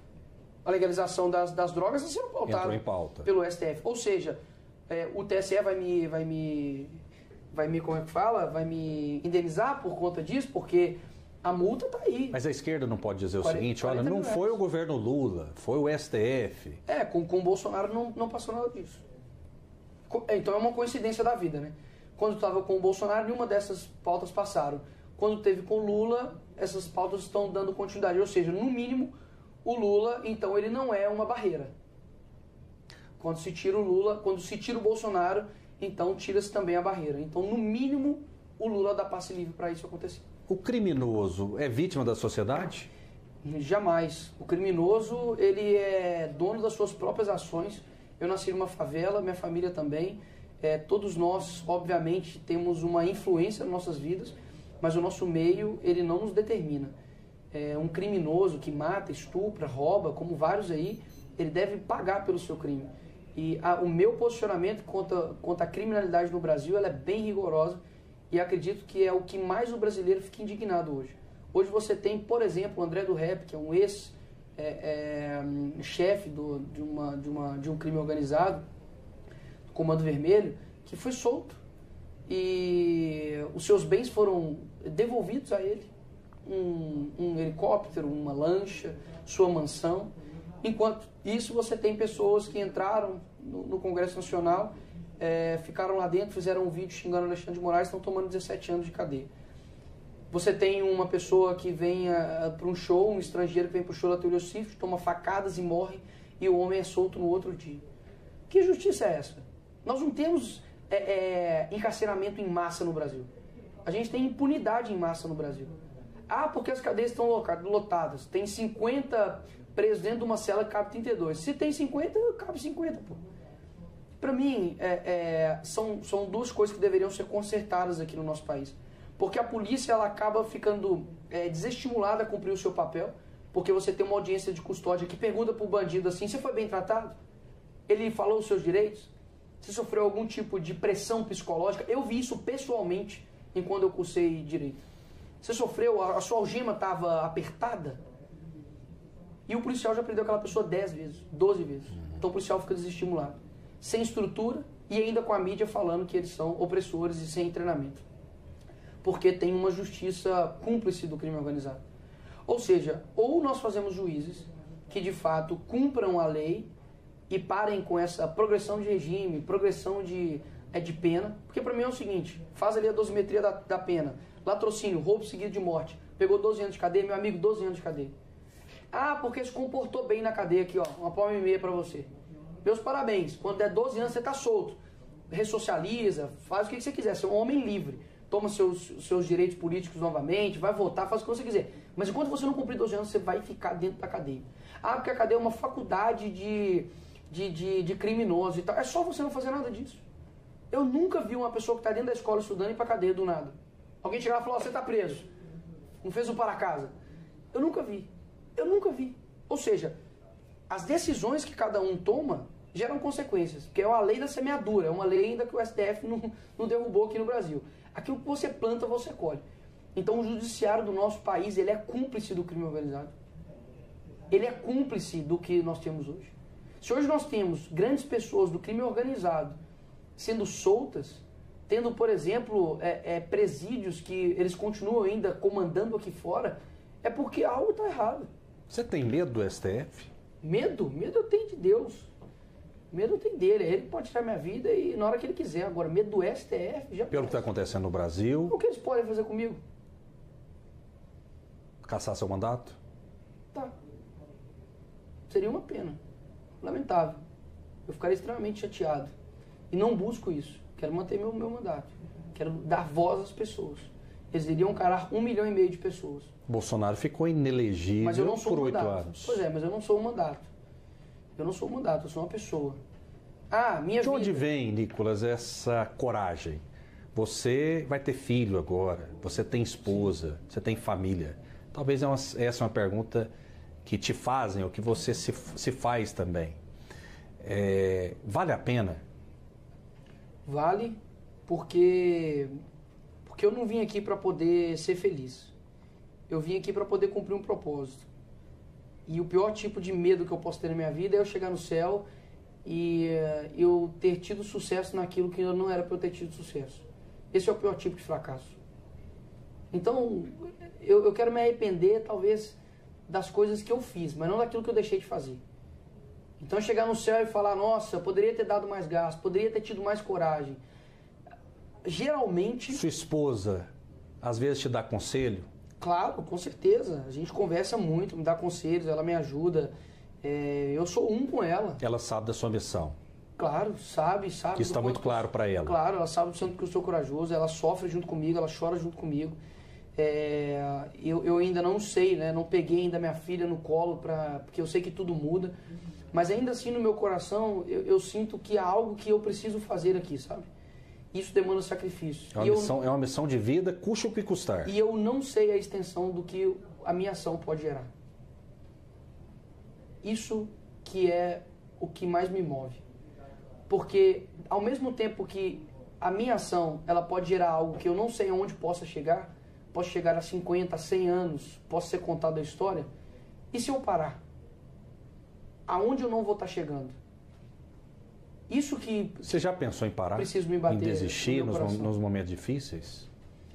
A legalização das, das drogas está sendo pautada em pauta. pelo S T F. Ou seja, é, o T S E vai me, vai me... Vai me, como é que fala? Vai me indenizar por conta disso, porque... A multa está aí. Mas a esquerda não pode dizer o quarenta, seguinte, olha, não foi o governo Lula, foi o S T F. É, com, com o Bolsonaro não, não passou nada disso. Então é uma coincidência da vida, né? Quando estava com o Bolsonaro, nenhuma dessas pautas passaram. Quando teve com o Lula, essas pautas estão dando continuidade. Ou seja, no mínimo, o Lula, então, ele não é uma barreira. Quando se tira o Lula, quando se tira o Bolsonaro, então tira-se também a barreira. Então, no mínimo, o Lula dá passe livre para isso acontecer. O criminoso é vítima da sociedade? Jamais. O criminoso, ele é dono das suas próprias ações. Eu nasci numa favela, minha família também. É, todos nós, obviamente, temos uma influência nas nossas vidas, mas o nosso meio, ele não nos determina. É, um criminoso que mata, estupra, rouba, como vários aí, ele deve pagar pelo seu crime. E a, o meu posicionamento contra, contra a criminalidade no Brasil, ela é bem rigorosa. E acredito que é o que mais o brasileiro fica indignado hoje. Hoje você tem, por exemplo, o André do Rap, que é um ex-chefe é, é, de, uma, de, uma, de um crime organizado, do Comando Vermelho, que foi solto. E os seus bens foram devolvidos a ele. Um, um helicóptero, uma lancha, sua mansão. Enquanto isso, você tem pessoas que entraram no, no Congresso Nacional, É, ficaram lá dentro, fizeram um vídeo xingando Alexandre de Moraes, estão tomando dezessete anos de cadeia. Você tem uma pessoa que vem para um show, um estrangeiro que vem para o show da Taylor Swift, toma facadas e morre, e o homem é solto no outro dia. Que justiça é essa? Nós não temos é, é, encarceramento em massa no Brasil. A gente tem impunidade em massa no Brasil. Ah, porque as cadeias estão lotadas. Tem cinquenta presos dentro de uma cela que cabe trinta e dois. Se tem cinquenta, cabe cinquenta, pô. Para mim, é, é, são, são duas coisas que deveriam ser consertadas aqui no nosso país. Porque a polícia ela acaba ficando é, desestimulada a cumprir o seu papel, porque você tem uma audiência de custódia que pergunta para o bandido assim, você foi bem tratado? Ele falou os seus direitos? Você sofreu algum tipo de pressão psicológica? Eu vi isso pessoalmente enquanto eu cursei direito. Você sofreu, a sua algema estava apertada? E o policial já prendeu aquela pessoa dez vezes, doze vezes. Então o policial fica desestimulado. Sem estrutura e ainda com a mídia falando que eles são opressores e sem treinamento. Porque tem uma justiça cúmplice do crime organizado. Ou seja, ou nós fazemos juízes que de fato cumpram a lei e parem com essa progressão de regime, progressão de, é, de pena. Porque para mim é o seguinte, faz ali a dosimetria da, da pena. Latrocínio, roubo seguido de morte. Pegou doze anos de cadeia, meu amigo, doze anos de cadeia. Ah, porque se comportou bem na cadeia aqui, ó, uma palma e meia para você. Meus parabéns, quando der doze anos você tá solto. Ressocializa, faz o que você quiser, você é um homem livre. Toma seus, seus direitos políticos novamente, vai votar, faz o que você quiser. Mas enquanto você não cumprir doze anos, você vai ficar dentro da cadeia. Ah, porque a cadeia é uma faculdade de, de, de, de criminosos e tal. É só você não fazer nada disso. Eu nunca vi uma pessoa que está dentro da escola estudando ir para a cadeia do nada. Alguém chegar e falar, oh, você está preso. Não fez o para casa. Eu nunca vi. Eu nunca vi. Ou seja, as decisões que cada um toma geram consequências. Que é a lei da semeadura. É uma lei ainda que o S T F não, não derrubou aqui no Brasil. Aquilo que você planta, você colhe. Então o judiciário do nosso país, ele é cúmplice do crime organizado. Ele é cúmplice do que nós temos hoje. Se hoje nós temos grandes pessoas do crime organizado sendo soltas, tendo, por exemplo, é, é, presídios que eles continuam ainda comandando aqui fora, é porque algo está errado. Você tem medo do S T F? Medo? Medo eu tenho de Deus. Medo eu tenho dele. Ele pode tirar minha vida e na hora que ele quiser. Agora, medo do S T F já... Pelo que está acontecendo no Brasil... O que eles podem fazer comigo? Caçar seu mandato? Tá. Seria uma pena. Lamentável. Eu ficaria extremamente chateado. E não busco isso. Quero manter meu, meu mandato. Quero dar voz às pessoas. Eles iriam encarar um milhão e meio de pessoas. Bolsonaro ficou inelegível mas eu não sou por oito mandato. anos. Pois é, mas eu não sou um mandato. Eu não sou um mandato, eu sou uma pessoa. Ah, minha De vida... onde vem, Nicolas, essa coragem? Você vai ter filho agora, você tem esposa, você tem família. Talvez essa é uma pergunta que te fazem ou que você se, se faz também. É, vale a pena? Vale, porque, porque eu não vim aqui para poder ser feliz. Eu vim aqui para poder cumprir um propósito. E o pior tipo de medo que eu posso ter na minha vida é eu chegar no céu e uh, eu ter tido sucesso naquilo que não era para eu ter tido sucesso. Esse é o pior tipo de fracasso. Então, eu, eu quero me arrepender, talvez, das coisas que eu fiz, mas não daquilo que eu deixei de fazer. Então, chegar no céu e falar, nossa, eu poderia ter dado mais gás, poderia ter tido mais coragem. Geralmente... Sua esposa, às vezes, te dá conselho? Claro, com certeza. A gente conversa muito, me dá conselhos, ela me ajuda. É, eu sou um com ela. Ela sabe da sua missão? Claro, sabe, sabe. Que isso está muito claro para ela. Claro, ela sabe do tanto que eu sou corajoso, ela sofre junto comigo, ela chora junto comigo. É, eu, eu ainda não sei, né? Não peguei ainda minha filha no colo, pra, porque eu sei que tudo muda. Mas ainda assim, no meu coração, eu, eu sinto que há algo que eu preciso fazer aqui, sabe? Isso demanda sacrifício. É uma, missão, eu, é uma missão de vida, custe o que custar. E eu não sei a extensão do que a minha ação pode gerar. Isso que é o que mais me move. Porque, ao mesmo tempo que a minha ação ela pode gerar algo que eu não sei aonde possa chegar, posso chegar a cinquenta, cem anos, posso ser contado a história, e se eu parar? Aonde eu não vou estar chegando? Isso que... Você já pensou em parar? Preciso me bater em desistir no nos, nos momentos difíceis?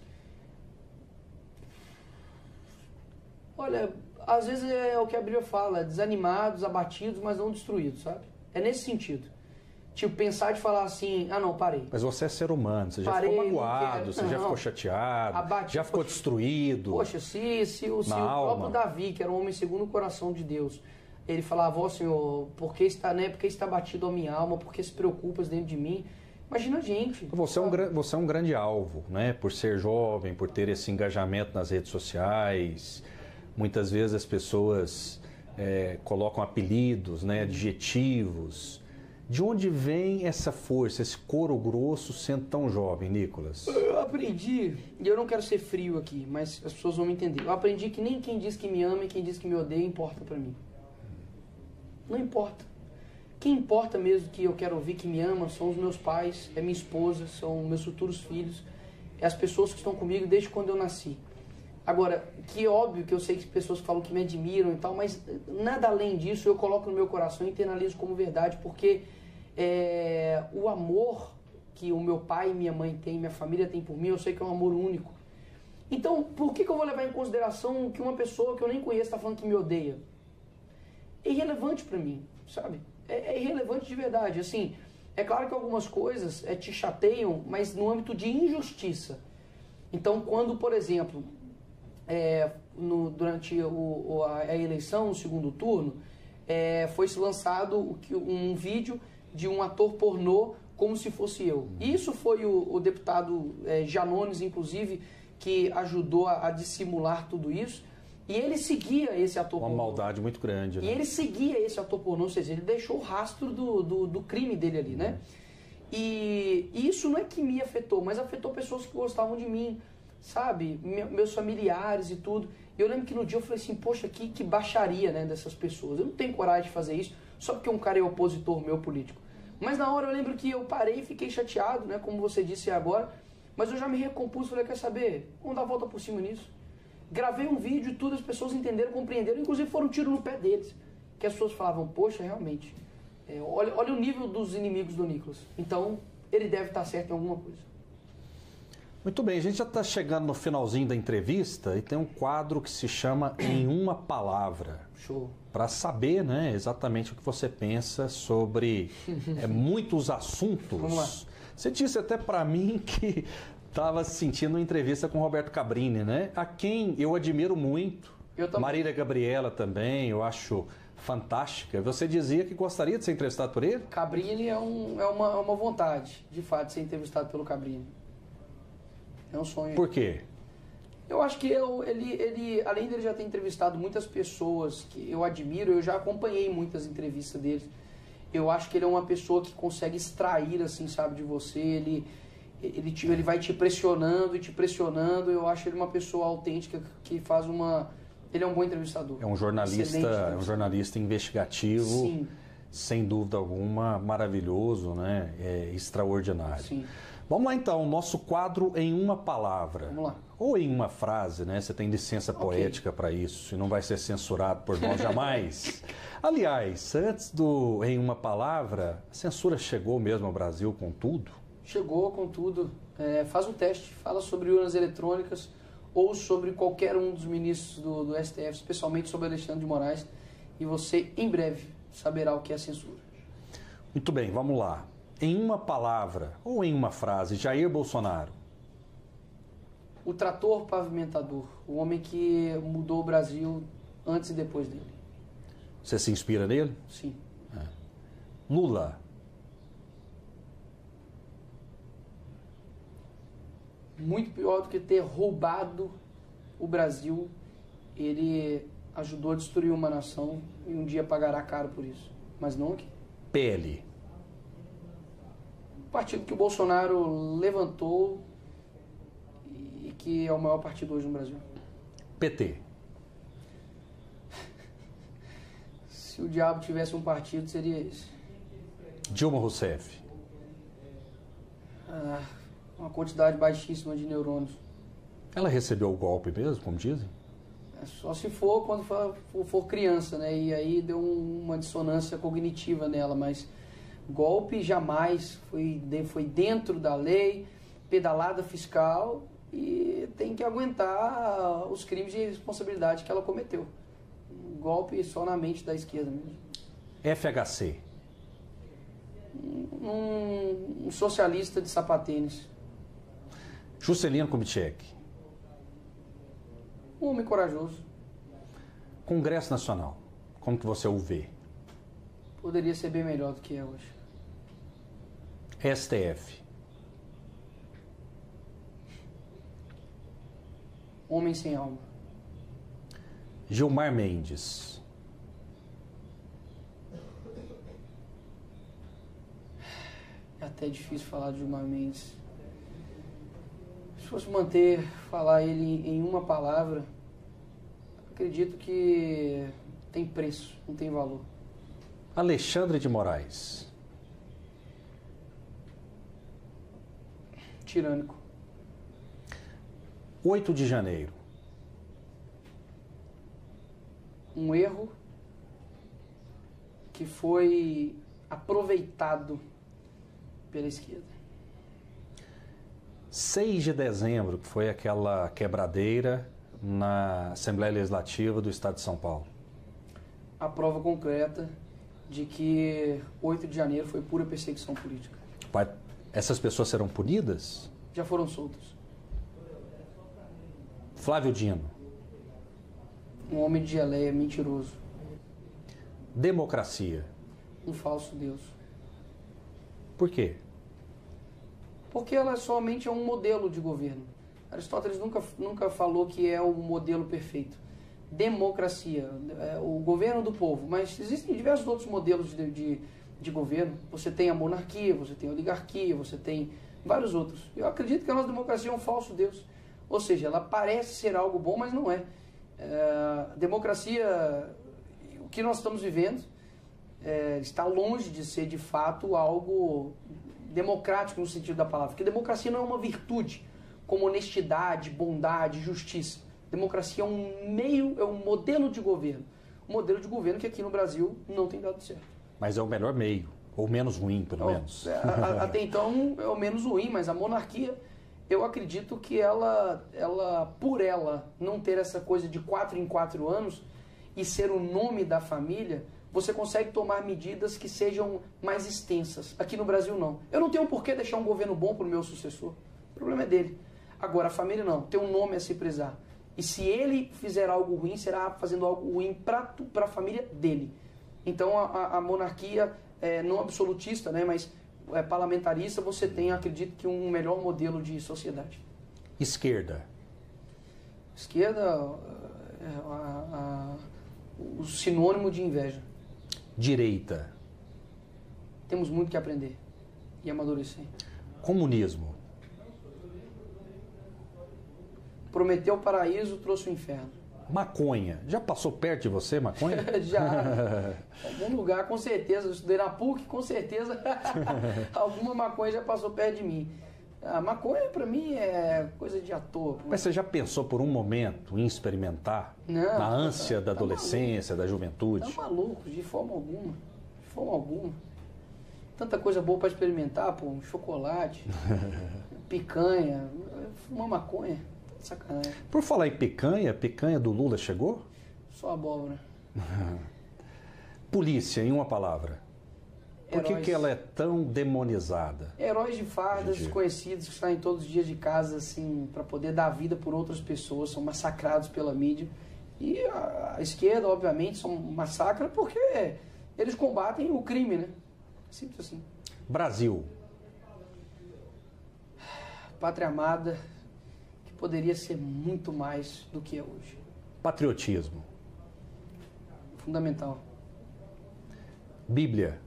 Olha, às vezes é o que a Bíblia fala, desanimados, abatidos, mas não destruídos, sabe? É nesse sentido. Tipo, pensar de falar assim, ah não, parei. Mas você é ser humano, você já Parei, ficou magoado, você não, já ficou chateado, abatido, já ficou poxa, destruído. Poxa, se, se, o, se o próprio Davi, que era um homem segundo o coração de Deus, ele falava, ó Senhor, por que está, né, por que está batido a minha alma, por que se preocupas dentro de mim? Imagina a gente. Você é, um, você é um grande alvo, né? Por ser jovem, por ter esse engajamento nas redes sociais. Muitas vezes as pessoas é, colocam apelidos, né, adjetivos. De onde vem essa força, esse couro grosso sendo tão jovem, Nicolas? Eu aprendi, e eu não quero ser frio aqui, mas as pessoas vão me entender. Eu aprendi que nem quem diz que me ama e quem diz que me odeia importa pra mim. Não importa. Quem importa mesmo que eu quero ouvir que me ama são os meus pais, é minha esposa, são meus futuros filhos, é as pessoas que estão comigo desde quando eu nasci. Agora, que é óbvio que eu sei que pessoas falam que me admiram e tal, mas nada além disso eu coloco no meu coração e internalizo como verdade, porque é, o amor que o meu pai e minha mãe têm, minha família tem por mim, eu sei que é um amor único. Então, por que, que eu vou levar em consideração que uma pessoa que eu nem conheço está falando que me odeia? É irrelevante para mim, sabe? É, é irrelevante de verdade. Assim, é claro que algumas coisas é, te chateiam, mas no âmbito de injustiça. Então, quando, por exemplo, é, no, durante o, a eleição, no segundo turno, é, foi-se lançado um vídeo de um ator pornô como se fosse eu. Isso foi o, o deputado é, Janones, inclusive, que ajudou a, a dissimular tudo isso. E ele seguia esse ator Uma pornô. Uma maldade muito grande, né? E ele seguia esse ator pornô, ou seja, ele deixou o rastro do, do, do crime dele ali, né? E, e isso não é que me afetou, mas afetou pessoas que gostavam de mim, sabe? Me, meus familiares e tudo. E eu lembro que no dia eu falei assim, poxa, que, que baixaria, né, dessas pessoas. Eu não tenho coragem de fazer isso só porque um cara é opositor meu político. Mas na hora eu lembro que eu parei e fiquei chateado, né, como você disse agora, mas eu já me recompus, falei, quer saber, vamos dar a volta por cima nisso. Gravei um vídeo e tudo, as pessoas entenderam, compreenderam, inclusive foram um tiro no pé deles. Que as pessoas falavam, poxa, realmente, é, olha, olha o nível dos inimigos do Nicolas. Então, ele deve estar certo em alguma coisa. Muito bem, a gente já está chegando no finalzinho da entrevista e tem um quadro que se chama Em Uma Palavra. Show. Para saber, né, exatamente o que você pensa sobre é, muitos assuntos. Vamos lá. Você disse até para mim que estava sentindo uma entrevista com o Roberto Cabrini, né? A quem eu admiro muito. Eu também. Marília Gabriela também, eu acho fantástica. Você dizia que gostaria de ser entrevistado por ele? Cabrini é, um, é uma, uma vontade, de fato, de ser entrevistado pelo Cabrini. É um sonho. Por quê? Eu acho que eu, ele, ele, além dele já ter entrevistado muitas pessoas que eu admiro, eu já acompanhei muitas entrevistas dele. Eu acho que ele é uma pessoa que consegue extrair, assim, sabe, de você. Ele, ele, te, ele vai te pressionando e te pressionando. Eu acho ele uma pessoa autêntica que faz uma... Ele é um bom entrevistador. É um jornalista, é um jornalista investigativo. Sim. Sem dúvida alguma, maravilhoso, né? É extraordinário. Sim. Vamos lá então, nosso quadro Em Uma Palavra. Vamos lá. Ou em uma frase, né? Você tem licença Ok. poética para isso e não vai ser censurado por nós jamais. Aliás, antes do Em Uma Palavra, a censura chegou mesmo ao Brasil com tudo? Chegou com tudo. É, faz um teste, fala sobre urnas eletrônicas ou sobre qualquer um dos ministros do, do S T F, especialmente sobre Alexandre de Moraes, e você, em breve, saberá o que é censura. Muito bem, vamos lá. Em uma palavra ou em uma frase, Jair Bolsonaro. O trator pavimentador, o homem que mudou o Brasil antes e depois dele. Você se inspira nele? Sim. Lula. Muito pior do que ter roubado o Brasil, ele ajudou a destruir uma nação e um dia pagará caro por isso. Mas não aqui. P L. O partido que o Bolsonaro levantou e que é o maior partido hoje no Brasil. P T. Se o diabo tivesse um partido, seria esse. Dilma Rousseff. Ah, uma quantidade baixíssima de neurônios. Ela recebeu o golpe mesmo, como dizem? É só se for quando for, for criança, né? E aí deu um, uma dissonância cognitiva nela, mas golpe jamais, foi, de, foi dentro da lei, pedalada fiscal e tem que aguentar os crimes de responsabilidade que ela cometeu. Um golpe só na mente da esquerda mesmo. F H C. Um, um socialista de sapatênis. Juscelino Kubitschek. Um homem corajoso. Congresso Nacional. Como que você o vê? Poderia ser bem melhor do que é hoje. S T F. Homem sem alma. Gilmar Mendes. É até difícil falar de Gilmar Mendes. Se fosse manter, falar ele em uma palavra, acredito que tem preço, não tem valor. Alexandre de Moraes. Tirânico. oito de janeiro. um erro que foi aproveitado pela esquerda. seis de dezembro, que foi aquela quebradeira na Assembleia Legislativa do Estado de São Paulo. A prova concreta de que oito de janeiro foi pura perseguição política. Vai, essas pessoas serão punidas? Já foram soltas. Flávio Dino. Um homem de geleia mentiroso. Democracia. Um falso Deus. Por quê? Porque ela somente é um modelo de governo. Aristóteles nunca, nunca falou que é o modelo perfeito. Democracia, é o governo do povo, mas existem diversos outros modelos de, de, de governo. Você tem a monarquia, você tem a oligarquia, você tem vários outros. Eu acredito que a nossa democracia é um falso Deus. Ou seja, ela parece ser algo bom, mas não é. É, a democracia, o que nós estamos vivendo, é, está longe de ser de fato algo democrático no sentido da palavra. Porque democracia não é uma virtude, como honestidade, bondade, justiça. Democracia é um meio, é um modelo de governo. Um modelo de governo que aqui no Brasil não tem dado certo. Mas é o melhor meio, ou menos ruim, pelo Então, menos. a, até então é o menos ruim, mas a monarquia, eu acredito que ela, ela, por ela não ter essa coisa de quatro em quatro anos e ser o nome da família, você consegue tomar medidas que sejam mais extensas. Aqui no Brasil não. Eu não tenho por que deixar um governo bom para o meu sucessor. O problema é dele. Agora, a família não, tem um nome a se prezar. E se ele fizer algo ruim, será fazendo algo ruim para a família dele. Então, a, a monarquia, é, não absolutista, né, mas é, parlamentarista, você tem, acredito, que um melhor modelo de sociedade. Esquerda. Esquerda é a, a, o sinônimo de inveja. Direita. Temos muito que aprender e amadurecer. Comunismo. Prometeu o paraíso, trouxe o inferno. Maconha. Já passou perto de você, maconha? Já. Em algum lugar, com certeza. Eu estudei na P U C, com certeza. Alguma maconha já passou perto de mim. A maconha, pra mim, é coisa de ator. Mas você já pensou por um momento em experimentar? Não, na ânsia tá, da tá adolescência, maluco. da juventude? Tá maluco, de forma alguma. De forma alguma. Tanta coisa boa pra experimentar, pô. Um chocolate, picanha, fumar maconha. Sacanagem. Por falar em picanha, picanha do Lula chegou? Só abóbora. Polícia, em uma palavra. Por que, que ela é tão demonizada? Heróis de fardas, desconhecidos, que saem todos os dias de casa, assim, para poder dar vida por outras pessoas, são massacrados pela mídia. E a, a esquerda, obviamente, são massacra porque eles combatem o crime, né? Simples assim. Brasil. Pátria amada, que poderia ser muito mais do que é hoje. Patriotismo. Fundamental. Bíblia.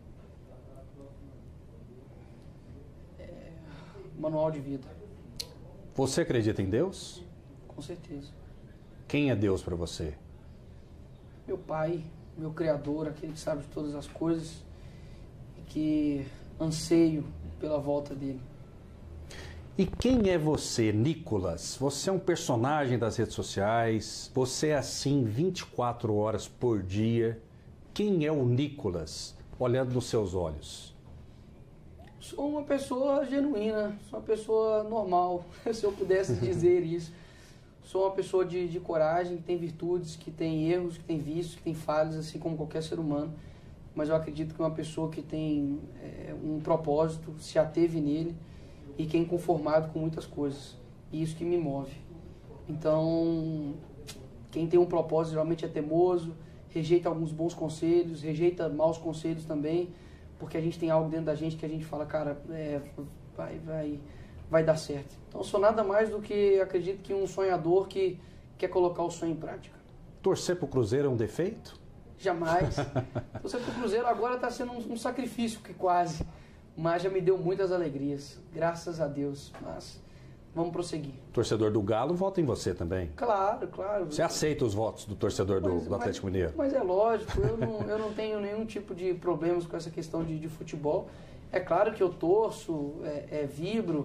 Manual de vida. Você acredita em Deus? Com certeza. Quem é Deus para você? Meu pai, meu criador, aquele que sabe de todas as coisas e que anseio pela volta dele. E quem é você, Nicolas? Você é um personagem das redes sociais, você é assim vinte e quatro horas por dia. Quem é o Nicolas, olhando nos seus olhos? Sou uma pessoa genuína, sou uma pessoa normal, se eu pudesse dizer isso. Sou uma pessoa de, de coragem, que tem virtudes, que tem erros, que tem vícios, que tem falhas, assim como qualquer ser humano. Mas eu acredito que uma pessoa que tem é, um propósito, se ateve nele e que é inconformado com muitas coisas. E isso que me move. Então, quem tem um propósito geralmente é teimoso, rejeita alguns bons conselhos, rejeita maus conselhos também, porque a gente tem algo dentro da gente que a gente fala, cara, é, vai, vai, vai dar certo. Então, sou nada mais do que, acredito que um sonhador que quer colocar o sonho em prática. Torcer para o Cruzeiro é um defeito? Jamais. Torcer para o Cruzeiro agora está sendo um, um sacrifício, que quase, mas já me deu muitas alegrias, graças a Deus. Mas vamos prosseguir. Torcedor do Galo vota em você também? Claro, claro. Você aceita os votos do torcedor do, mas, do Atlético mas, Mineiro? Mas é lógico, eu não, eu não tenho nenhum tipo de problemas com essa questão de, de futebol. É claro que eu torço, é, é, vibro,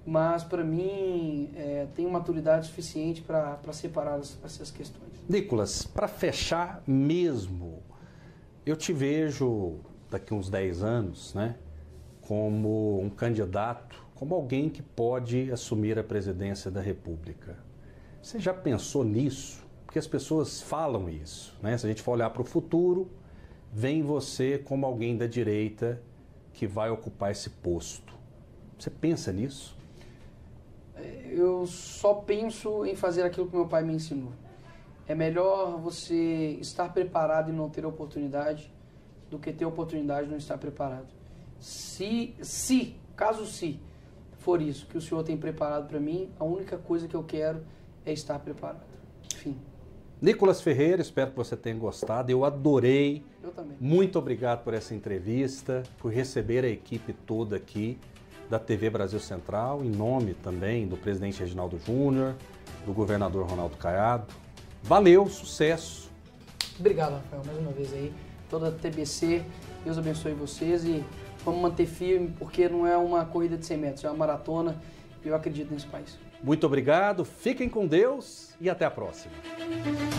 mas para mim é, tenho maturidade suficiente para separar as, essas questões. Nicolas, para fechar mesmo, eu te vejo daqui uns dez anos, né, como um candidato, como alguém que pode assumir a presidência da República. Você já pensou nisso? Porque as pessoas falam isso, né? Se a gente for olhar para o futuro, vem você como alguém da direita que vai ocupar esse posto. Você pensa nisso? Eu só penso em fazer aquilo que meu pai me ensinou. É melhor você estar preparado e não ter oportunidade do que ter oportunidade e não estar preparado. Se, se, caso se for isso que o senhor tem preparado para mim, a única coisa que eu quero é estar preparado. Enfim. Nicolas Ferreira, espero que você tenha gostado. Eu adorei. Eu também. Muito obrigado por essa entrevista, por receber a equipe toda aqui da T V Brasil Central, em nome também do presidente Reginaldo Júnior, do governador Ronaldo Caiado. Valeu, sucesso. Obrigado, Rafael, mais uma vez aí. Toda a T B C, Deus abençoe vocês e vamos manter firme, porque não é uma corrida de cem metros, é uma maratona e eu acredito nesse país. Muito obrigado, fiquem com Deus e até a próxima.